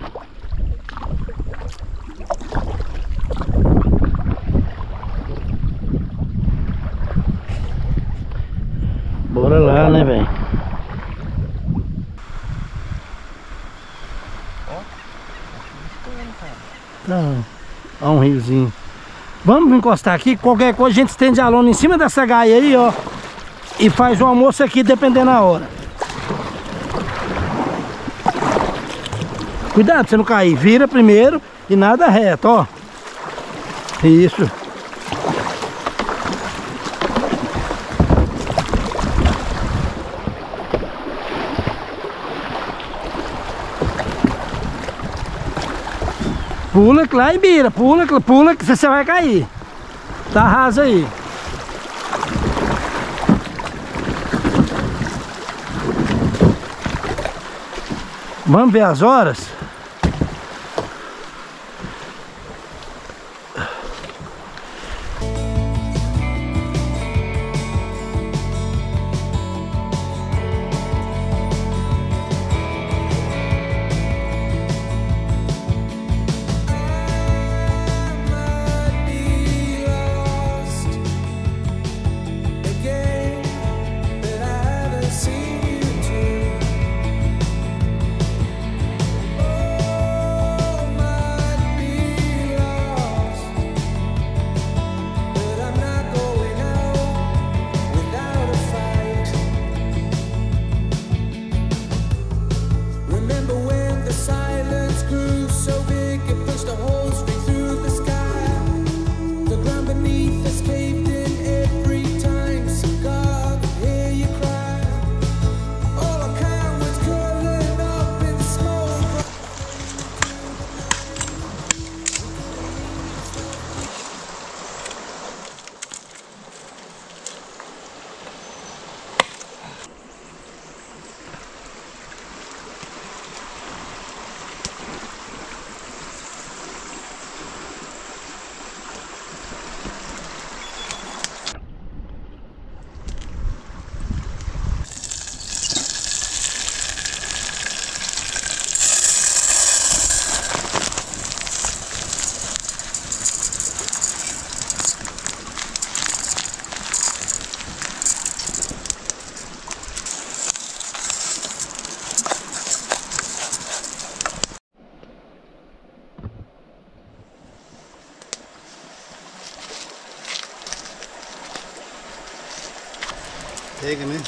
S1: Bora lá, né, velho? Tá. Ó um riozinho. Vamos encostar aqui, qualquer coisa a gente estende a lona em cima dessa gaia aí, ó. E faz o almoço aqui, dependendo da hora. Cuidado pra você não cair. Vira primeiro e nada reto, ó. Isso. Pula lá e vira, pula, pula que você vai cair. Tá raso aí. Vamos ver as horas?
S4: Seen you too.
S1: pega, né?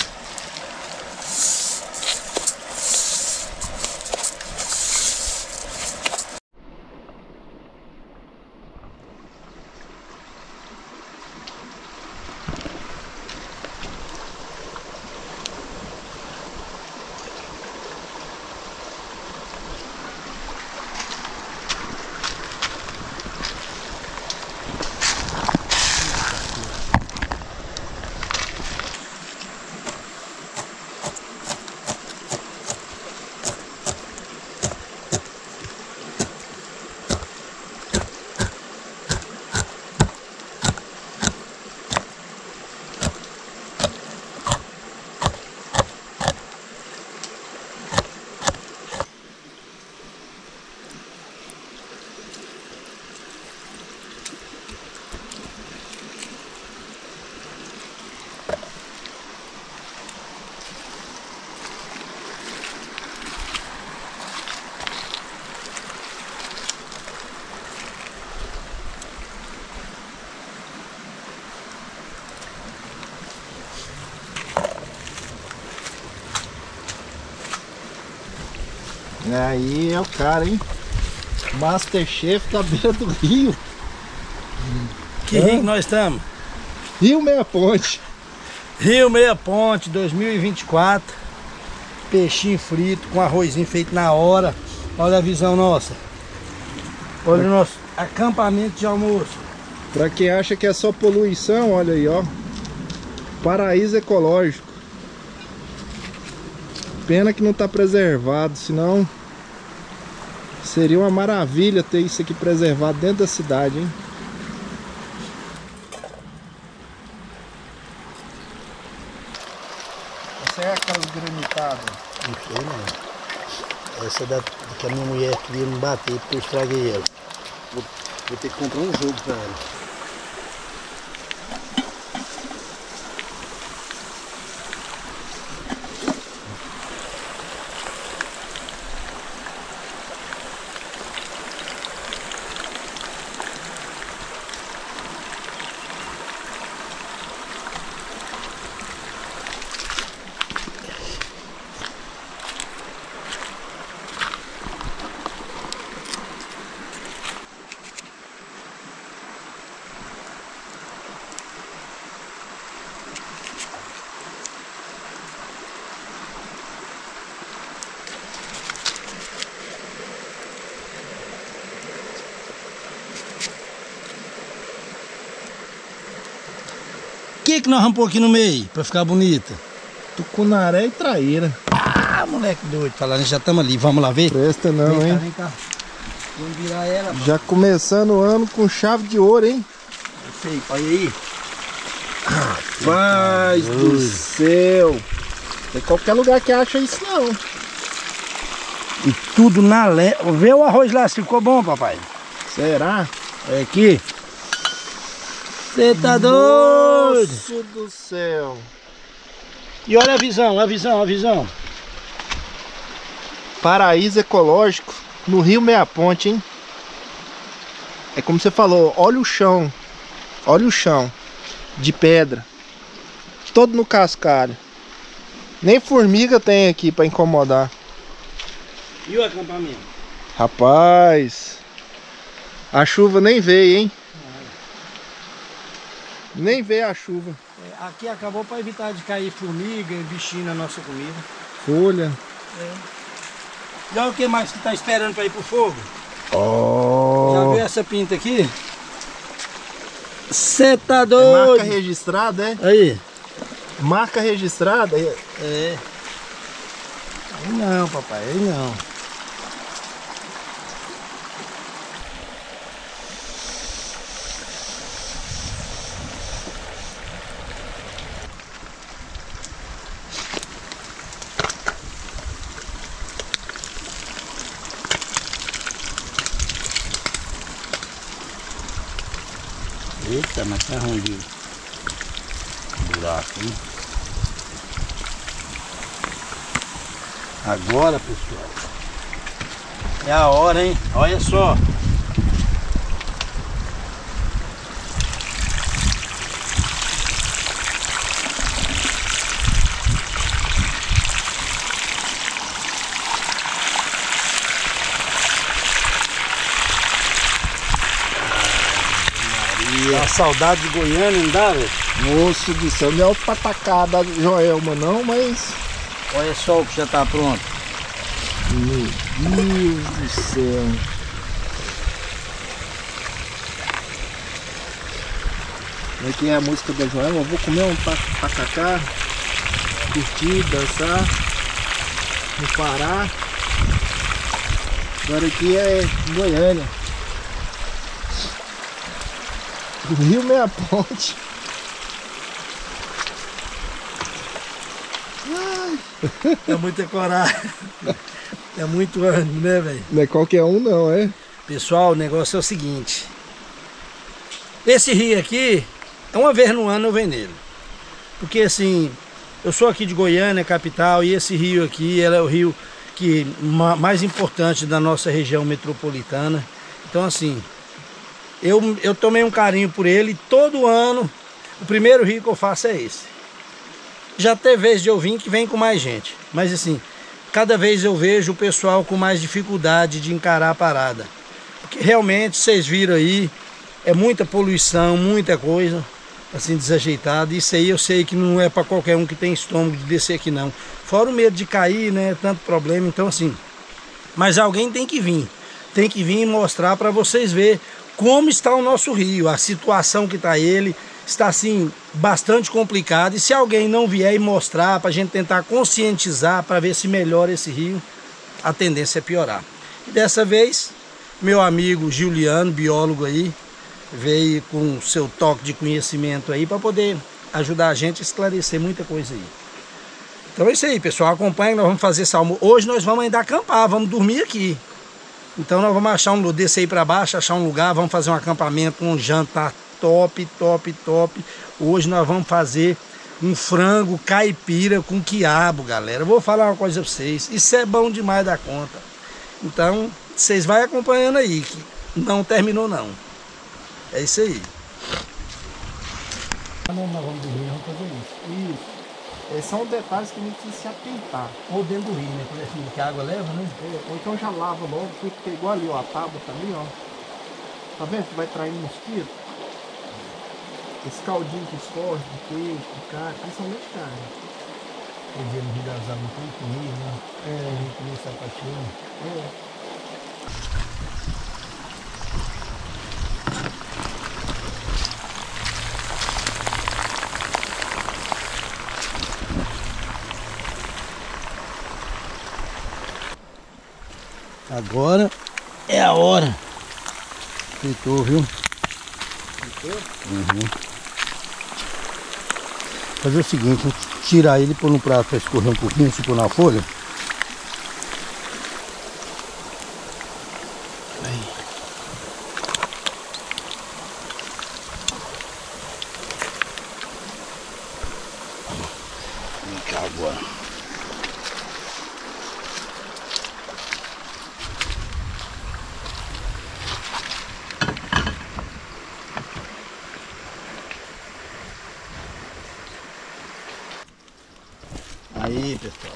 S2: Aí é o cara, hein? Masterchef da beira do rio.
S1: Que rio que nós estamos?
S2: Rio Meia Ponte.
S1: Rio Meia Ponte dois mil e vinte e quatro. Peixinho frito com arrozinho feito na hora. Olha a visão nossa. Olha o nosso acampamento de almoço.
S2: Pra quem acha que é só poluição, olha aí, ó. Paraíso ecológico. Pena que não tá preservado, senão seria uma maravilha ter isso aqui preservado dentro da cidade, hein? Essa é aquelas granitadas?
S1: Não sei não. Essa é da que a minha mulher queria me bater porque eu estraguei ela. Vou, vou ter que comprar um jogo pra ela. O que que nós vamos pôr aqui no meio pra ficar bonita?
S2: Tucunaré e traíra.
S1: Ah, moleque doido. Falando, já estamos ali. Vamos lá ver?
S2: Presta não,
S1: vem
S2: hein?
S1: Cá, vem cá. Vamos virar ela.
S2: Já começando o ano com chave de ouro, hein?
S1: Sei, olha aí.
S2: Rapaz do céu. Tem qualquer lugar que acha isso não.
S1: E tudo na lé. Vê o arroz lá, se ficou bom, papai.
S2: Será?
S1: Olha aqui. Você tá doido?
S2: Nossa do céu.
S1: E olha a visão, a visão, a visão.
S2: Paraíso ecológico no Rio Meia Ponte, hein? É como você falou, olha o chão. Olha o chão de pedra. Todo no cascalho. Nem formiga tem aqui pra incomodar.
S1: E o acampamento?
S2: Rapaz, a chuva nem veio, hein? Nem veio a chuva.
S1: É, aqui acabou para evitar de cair formiga e bichinho na nossa comida.
S2: Folha.
S1: É. E olha o que mais que tá esperando para ir pro fogo.
S2: Oh.
S1: Já viu essa pinta aqui? Você tá
S2: É
S1: doido?
S2: marca registrada, é?
S1: Aí.
S2: Marca registrada? É.
S1: É. Aí não, papai, aí não. Eita, mas tá ruim de buraco, hein? Agora, pessoal, é a hora, hein? Olha só.
S2: dia.
S1: Dá saudade de Goiânia, não dá, velho?
S2: Moço do céu, não é o patacá da Joelma não, mas...
S1: Olha só o que já tá pronto.
S2: Meu Deus do céu. Como é que é a música da Joelma? Eu vou comer um tacacá, curtir, dançar no Pará. Agora aqui é Goiânia. Rio Meia Ponte.
S1: É muita coragem. É muito ânimo, né, velho?
S2: Não é qualquer um não, é?
S1: Pessoal, o negócio é o seguinte. Esse rio aqui, é uma vez no ano eu venho nele. Porque assim, eu sou aqui de Goiânia, capital, e esse rio aqui, ele é o rio que, mais importante da nossa região metropolitana. Então assim, eu, eu tomei um carinho por ele. Todo ano, o primeiro rio que eu faço é esse. Já teve vez de eu vir que vem com mais gente. Mas assim, cada vez eu vejo o pessoal com mais dificuldade de encarar a parada. Porque realmente, vocês viram aí, é muita poluição, muita coisa assim desajeitada. Isso aí eu sei que não é para qualquer um que tem estômago de descer aqui não. Fora o medo de cair, né? Tanto problema, então assim. Mas alguém tem que vir. Tem que vir e mostrar para vocês verem como está o nosso rio, a situação que está ele. Está assim, bastante complicado. E se alguém não vier e mostrar, para a gente tentar conscientizar, para ver se melhora esse rio, a tendência é piorar. E dessa vez, meu amigo Juliano, biólogo aí, veio com seu toque de conhecimento aí, para poder ajudar a gente a esclarecer muita coisa aí. Então é isso aí, pessoal. Acompanha, nós vamos fazer esse almoço. Hoje nós vamos ainda acampar, vamos dormir aqui. Então nós vamos achar um lugar, descer aí para baixo, achar um lugar, vamos fazer um acampamento, um jantar top, top, top. Hoje nós vamos fazer um frango caipira com quiabo, galera. Eu vou falar uma coisa pra vocês. Isso é bom demais da conta. Então, vocês vão acompanhando aí, que não terminou não. É isso aí. Nós vamos dormir, vamos fazer isso.
S2: Isso. Esses são detalhes que a gente precisa se atentar.
S1: Ou dentro do rio, né? Por assim, que a água leva, né?
S2: É, ou então já lava logo, porque igual ali, ó, a tábua tá ali, ó. Tá vendo que vai traindo mosquito? Esse caldinho que escorre de peixe, de carne, principalmente carne.
S1: Quer dizer, no Rio das Águas não tem comida, né?
S2: É.
S1: A gente comia sapatinho. É. Agora é a hora. Fritou, viu?
S2: Fritou?
S1: Uhum. Fazer o seguinte, tirar ele, pôr no prato para escorrer um pouquinho, se pôr na folha. Aí. Vem cá agora. Aí, pessoal.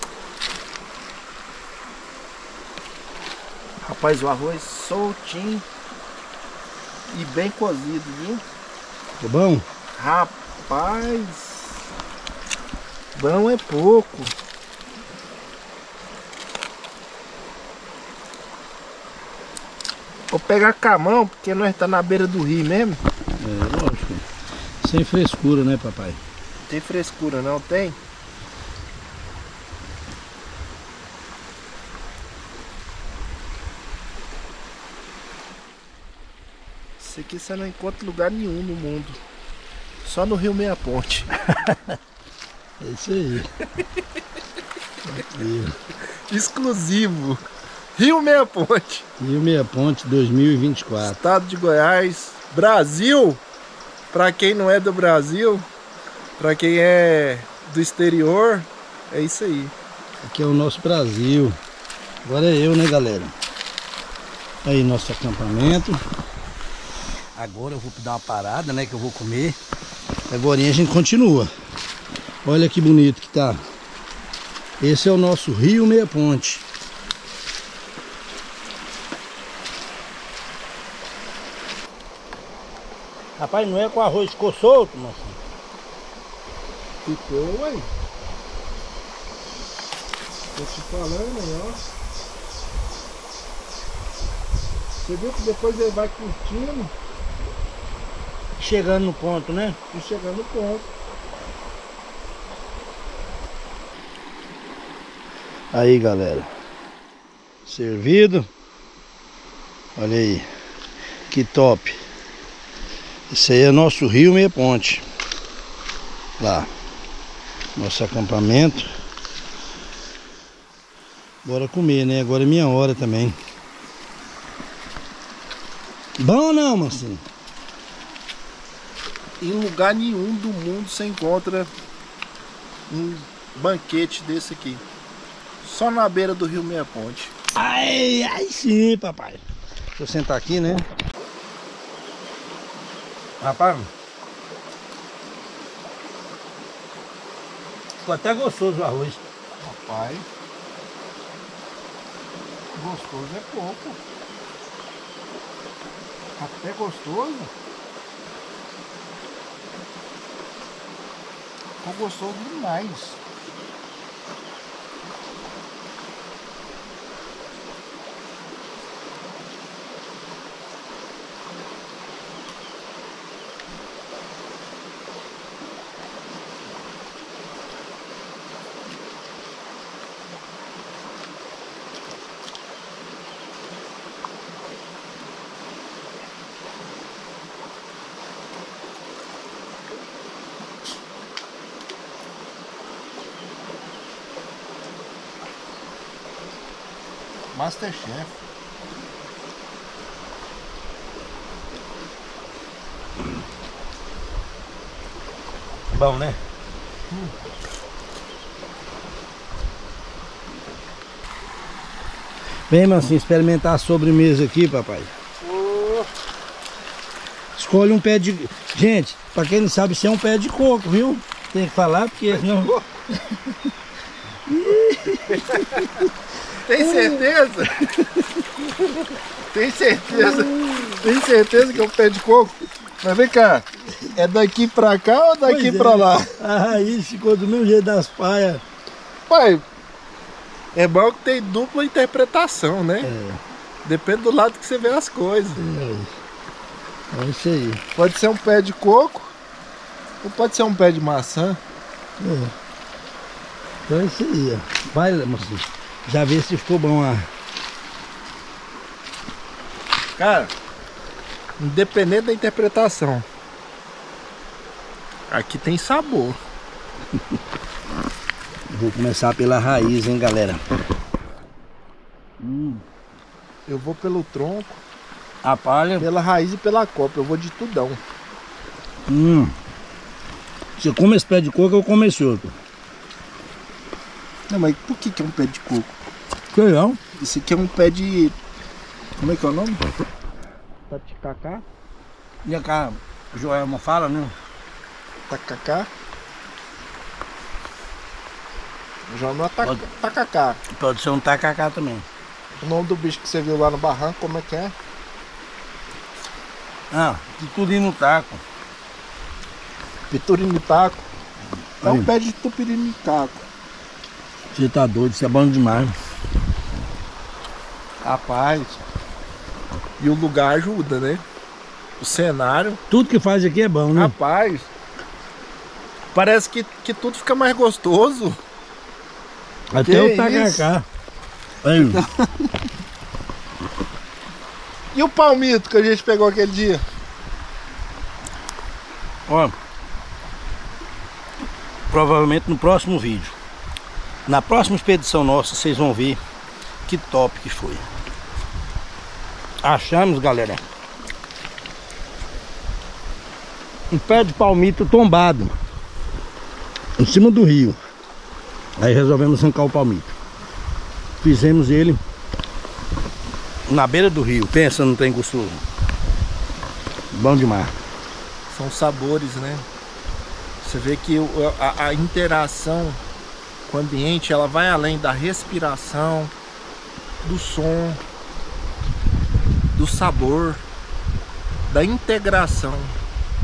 S2: Rapaz, o arroz soltinho e bem cozido, viu?
S1: Tá bom?
S2: Rapaz, bom é pouco. Vou pegar com a mão, porque nós tá na beira do rio mesmo.
S1: É, lógico. Sem frescura, né, papai?
S2: Não tem frescura, não tem? Isso aqui você não encontra em lugar nenhum no mundo. Só no Rio Meia Ponte.
S1: É isso aí.
S2: Exclusivo. Rio Meia Ponte.
S1: Rio Meia Ponte dois mil e vinte e quatro.
S2: Estado de Goiás. Brasil. Pra quem não é do Brasil. Pra quem é do exterior. É isso aí.
S1: Aqui é o nosso Brasil. Agora é eu, né, galera? Aí nosso acampamento. Agora eu vou dar uma parada, né, que eu vou comer. Agora a gente continua. Olha que bonito que tá. Esse é o nosso Rio Meia Ponte. Rapaz, não é com arroz ficou solto, moço?
S2: Ficou, ué. Tô te falando aí, ó. Você viu que depois ele vai curtindo
S1: Chegando no ponto, né?
S2: e chegando no ponto.
S1: Aí, galera. Servido. Olha aí. Que top. Esse aí é nosso rio Meia Ponte. Lá. Nosso acampamento. Bora comer, né? Agora é minha hora também. Bom ou não, Marcinho?
S2: Em lugar nenhum do mundo você encontra um banquete desse aqui. Só na beira do rio Meia Ponte.
S1: Ai, ai sim, papai. Deixa eu sentar aqui, né? Rapaz, ficou até gostoso o arroz.
S2: Rapaz, gostoso é pouco. Até gostoso. Ficou gostoso demais. Masterchef.
S1: Bom, né? Hum. Vem, Mancinho, experimentar a sobremesa aqui, papai.
S2: Oh.
S1: Escolhe um pé de... Gente, pra quem não sabe, isso é um pé de coco, viu? Tem que falar, porque senão...
S2: Tem certeza? Tem certeza? Tem certeza que é um pé de coco? Mas vem cá, é daqui pra cá ou daqui
S1: Pois
S2: pra
S1: é.
S2: lá?
S1: A raiz ficou do mesmo jeito das paias.
S2: Pai, é bom que tem dupla interpretação, né?
S1: É,
S2: Depende do lado que você vê as coisas.
S1: é, é isso aí.
S2: Pode ser um pé de coco ou pode ser um pé de maçã.
S1: É. Então é isso aí, ó. Vai, Mancinho. Já vê se ficou bom a...
S2: Cara, independente da interpretação, aqui tem sabor.
S1: Vou começar pela raiz, hein, galera. Hum.
S2: Eu vou pelo tronco,
S1: A palha.
S2: pela raiz e pela copa. Eu vou de tudão.
S1: Hum. Você come esse pé de coco, eu como esse outro.
S2: Não, mas por que que é um pé de coco?
S1: Sei não.
S2: Esse aqui é um pé de... Como é que é o nome? Taticacá?
S1: E a cara, o Joelma fala, né?
S2: Tacacá? Já não é tac...
S1: Pode.
S2: tacacá.
S1: Pode ser um tacacá também.
S2: O nome do bicho que você viu lá no barranco, como é que é?
S1: Ah, de tudo no taco.
S2: Piturinicaco. É um
S1: Aí.
S2: pé de tupirinicaco.
S1: Você tá doido, isso é bom demais.
S2: Rapaz. E o lugar ajuda, né? O cenário.
S1: Tudo que faz aqui é bom, né?
S2: Rapaz. Parece que, que tudo fica mais gostoso.
S1: Até
S2: que
S1: o tacacá. Aí.
S2: E o palmito que a gente pegou aquele dia?
S1: Ó. Provavelmente no próximo vídeo. Na próxima expedição nossa, vocês vão ver que top que foi. Achamos, galera, um pé de palmito tombado em cima do rio. Aí resolvemos arrancar o palmito. Fizemos ele na beira do rio. Pensa, não tem gostoso. Bom demais.
S2: São sabores, né? Você vê que o- a, a interação com o ambiente, ela vai além da respiração, do som, do sabor, da integração.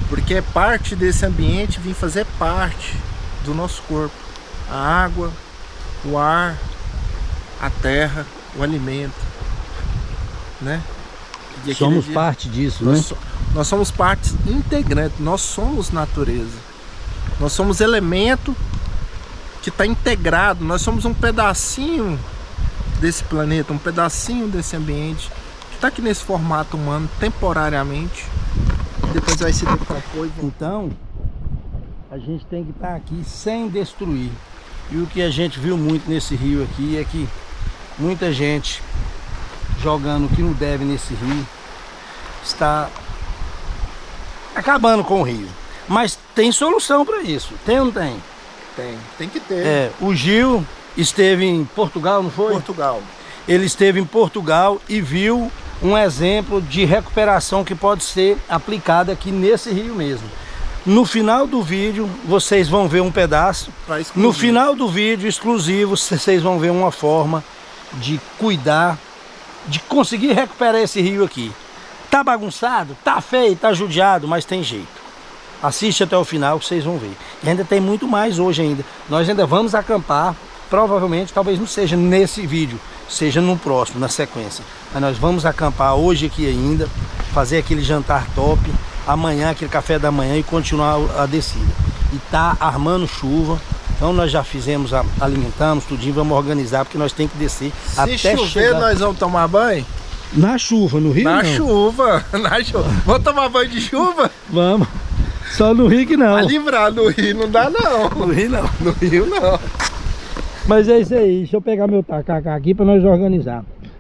S2: porque é parte desse ambiente vir fazer parte do nosso corpo. A água, o ar, a terra, o alimento, né? E
S1: somos
S2: dia,
S1: parte disso,
S2: nós,
S1: né?
S2: so, nós somos parte integrante, nós somos natureza. Nós somos elemento que está integrado, nós somos um pedacinho desse planeta, um pedacinho desse ambiente que está aqui nesse formato humano temporariamente, depois vai se decompor.
S1: Então a gente tem que estar aqui sem destruir. E o que a gente viu muito nesse rio aqui é que muita gente jogando o que não deve nesse rio está acabando com o rio. Mas tem solução para isso, tem ou não tem?
S2: Tem, tem que ter.
S1: É, o Gil esteve em Portugal, não foi?
S2: Portugal.
S1: Ele esteve em Portugal e viu um exemplo de recuperação que pode ser aplicado aqui nesse rio mesmo. No final do vídeo vocês vão ver um pedaço. No final do vídeo exclusivo vocês vão ver uma forma de cuidar, de conseguir recuperar esse rio aqui. Tá bagunçado, tá feio, tá judiado, mas tem jeito. Assiste até o final que vocês vão ver. E ainda tem muito mais hoje ainda. Nós ainda vamos acampar, provavelmente, talvez não seja nesse vídeo, seja no próximo, na sequência. Mas nós vamos acampar hoje aqui ainda, fazer aquele jantar top, amanhã aquele café da manhã e continuar a descida. E tá armando chuva, então nós já fizemos, alimentamos tudinho, vamos organizar, porque nós temos que descer.
S2: Se
S1: até
S2: chover,
S1: chegar...
S2: nós vamos tomar banho?
S1: Na chuva, no rio
S2: Na
S1: não.
S2: chuva, na chuva. Vamos tomar banho de chuva?
S1: Vamos. Só no rio que não.
S2: Pra livrar, no rio não dá não.
S1: No rio não.
S2: No rio não.
S1: Mas é isso aí, deixa eu pegar meu tacacá aqui para nós organizar.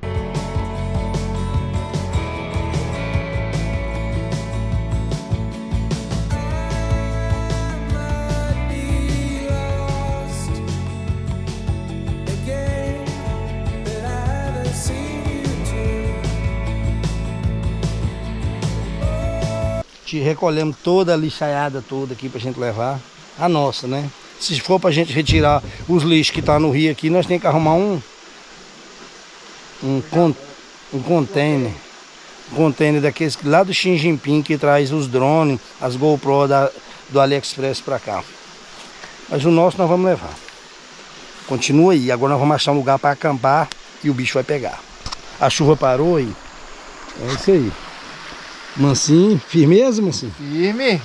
S1: Te recolhemos toda a lixaiada toda aqui pra gente levar. A nossa, né? Se for pra gente retirar os lixos que tá no rio aqui, nós temos que arrumar um um, con, um container. Um container daqueles lá do Xi Jinping que traz os drones, as GoPro da, do AliExpress pra cá. Mas o nosso nós vamos levar. Continua aí. Agora nós vamos achar um lugar pra acampar e o bicho vai pegar. A chuva parou aí. É isso aí. Mansinho, firmeza, Mansinho?
S2: Firme.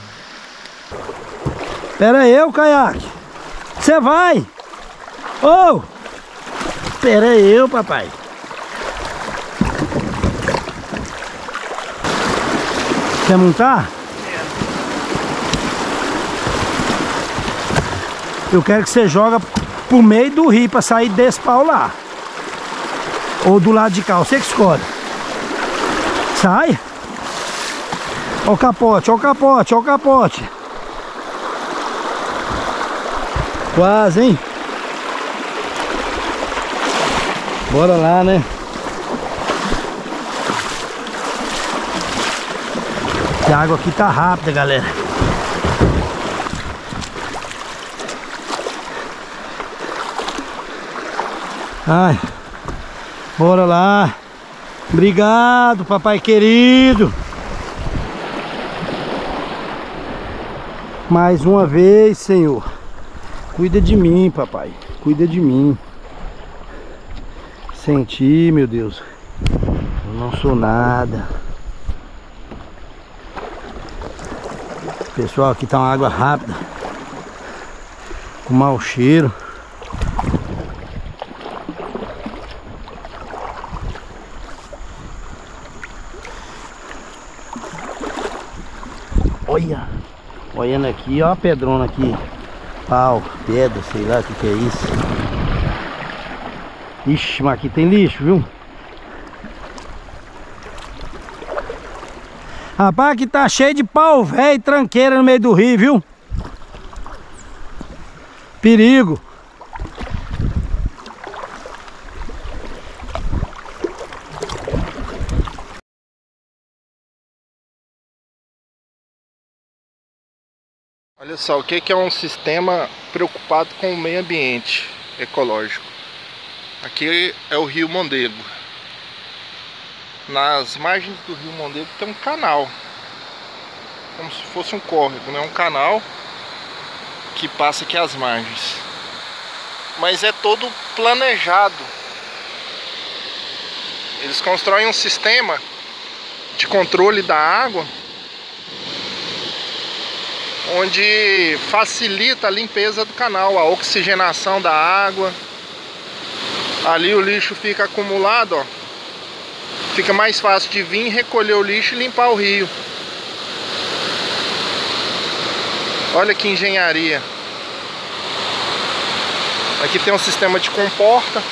S1: Pera aí, o caiaque. Você vai? Ô! Oh! Pera aí, papai. Quer montar? Eu quero que você joga pro meio do rio pra sair desse pau lá. Ou do lado de cá, você que escolhe. Sai. Ó o capote, ó o capote, ó o capote. Quase, hein? Bora lá, né? A água aqui tá rápida, galera. Ai, bora lá. Obrigado, papai querido. Mais uma vez, Senhor. Cuida de mim, papai. Cuida de mim. Sem ti, meu Deus, eu não sou nada. Pessoal, aqui tá uma água rápida, com mau cheiro. Olha, olhando aqui, ó a pedrona aqui. Pau, pedra, sei lá o que que é isso. Ixi, mas aqui tem lixo, viu? Rapaz, aqui tá cheio de pau velho e tranqueira no meio do rio, viu? Perigo.
S2: Olha só, o que é um sistema preocupado com o meio ambiente ecológico? Aqui é o Rio Mondego. Nas margens do Rio Mondego tem um canal. como se fosse um córrego, né? Um canal que passa aqui às margens. Mas é todo planejado. Eles constroem um sistema de controle da água, onde facilita a limpeza do canal, a oxigenação da água. Ali o lixo fica acumulado, ó. Fica mais fácil de vir, recolher o lixo e limpar o rio. Olha que engenharia. Aqui tem um sistema de comporta,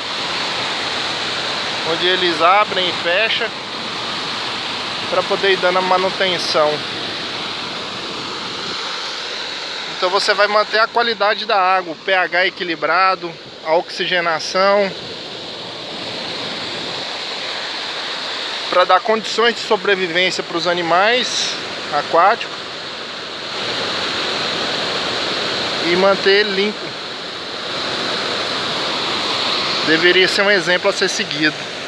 S2: onde eles abrem e fecham para poder ir dando a manutenção. Então você vai manter a qualidade da água, o pH equilibrado, a oxigenação, para dar condições de sobrevivência para os animais aquáticos e manter limpo. Deveria ser um exemplo a ser seguido.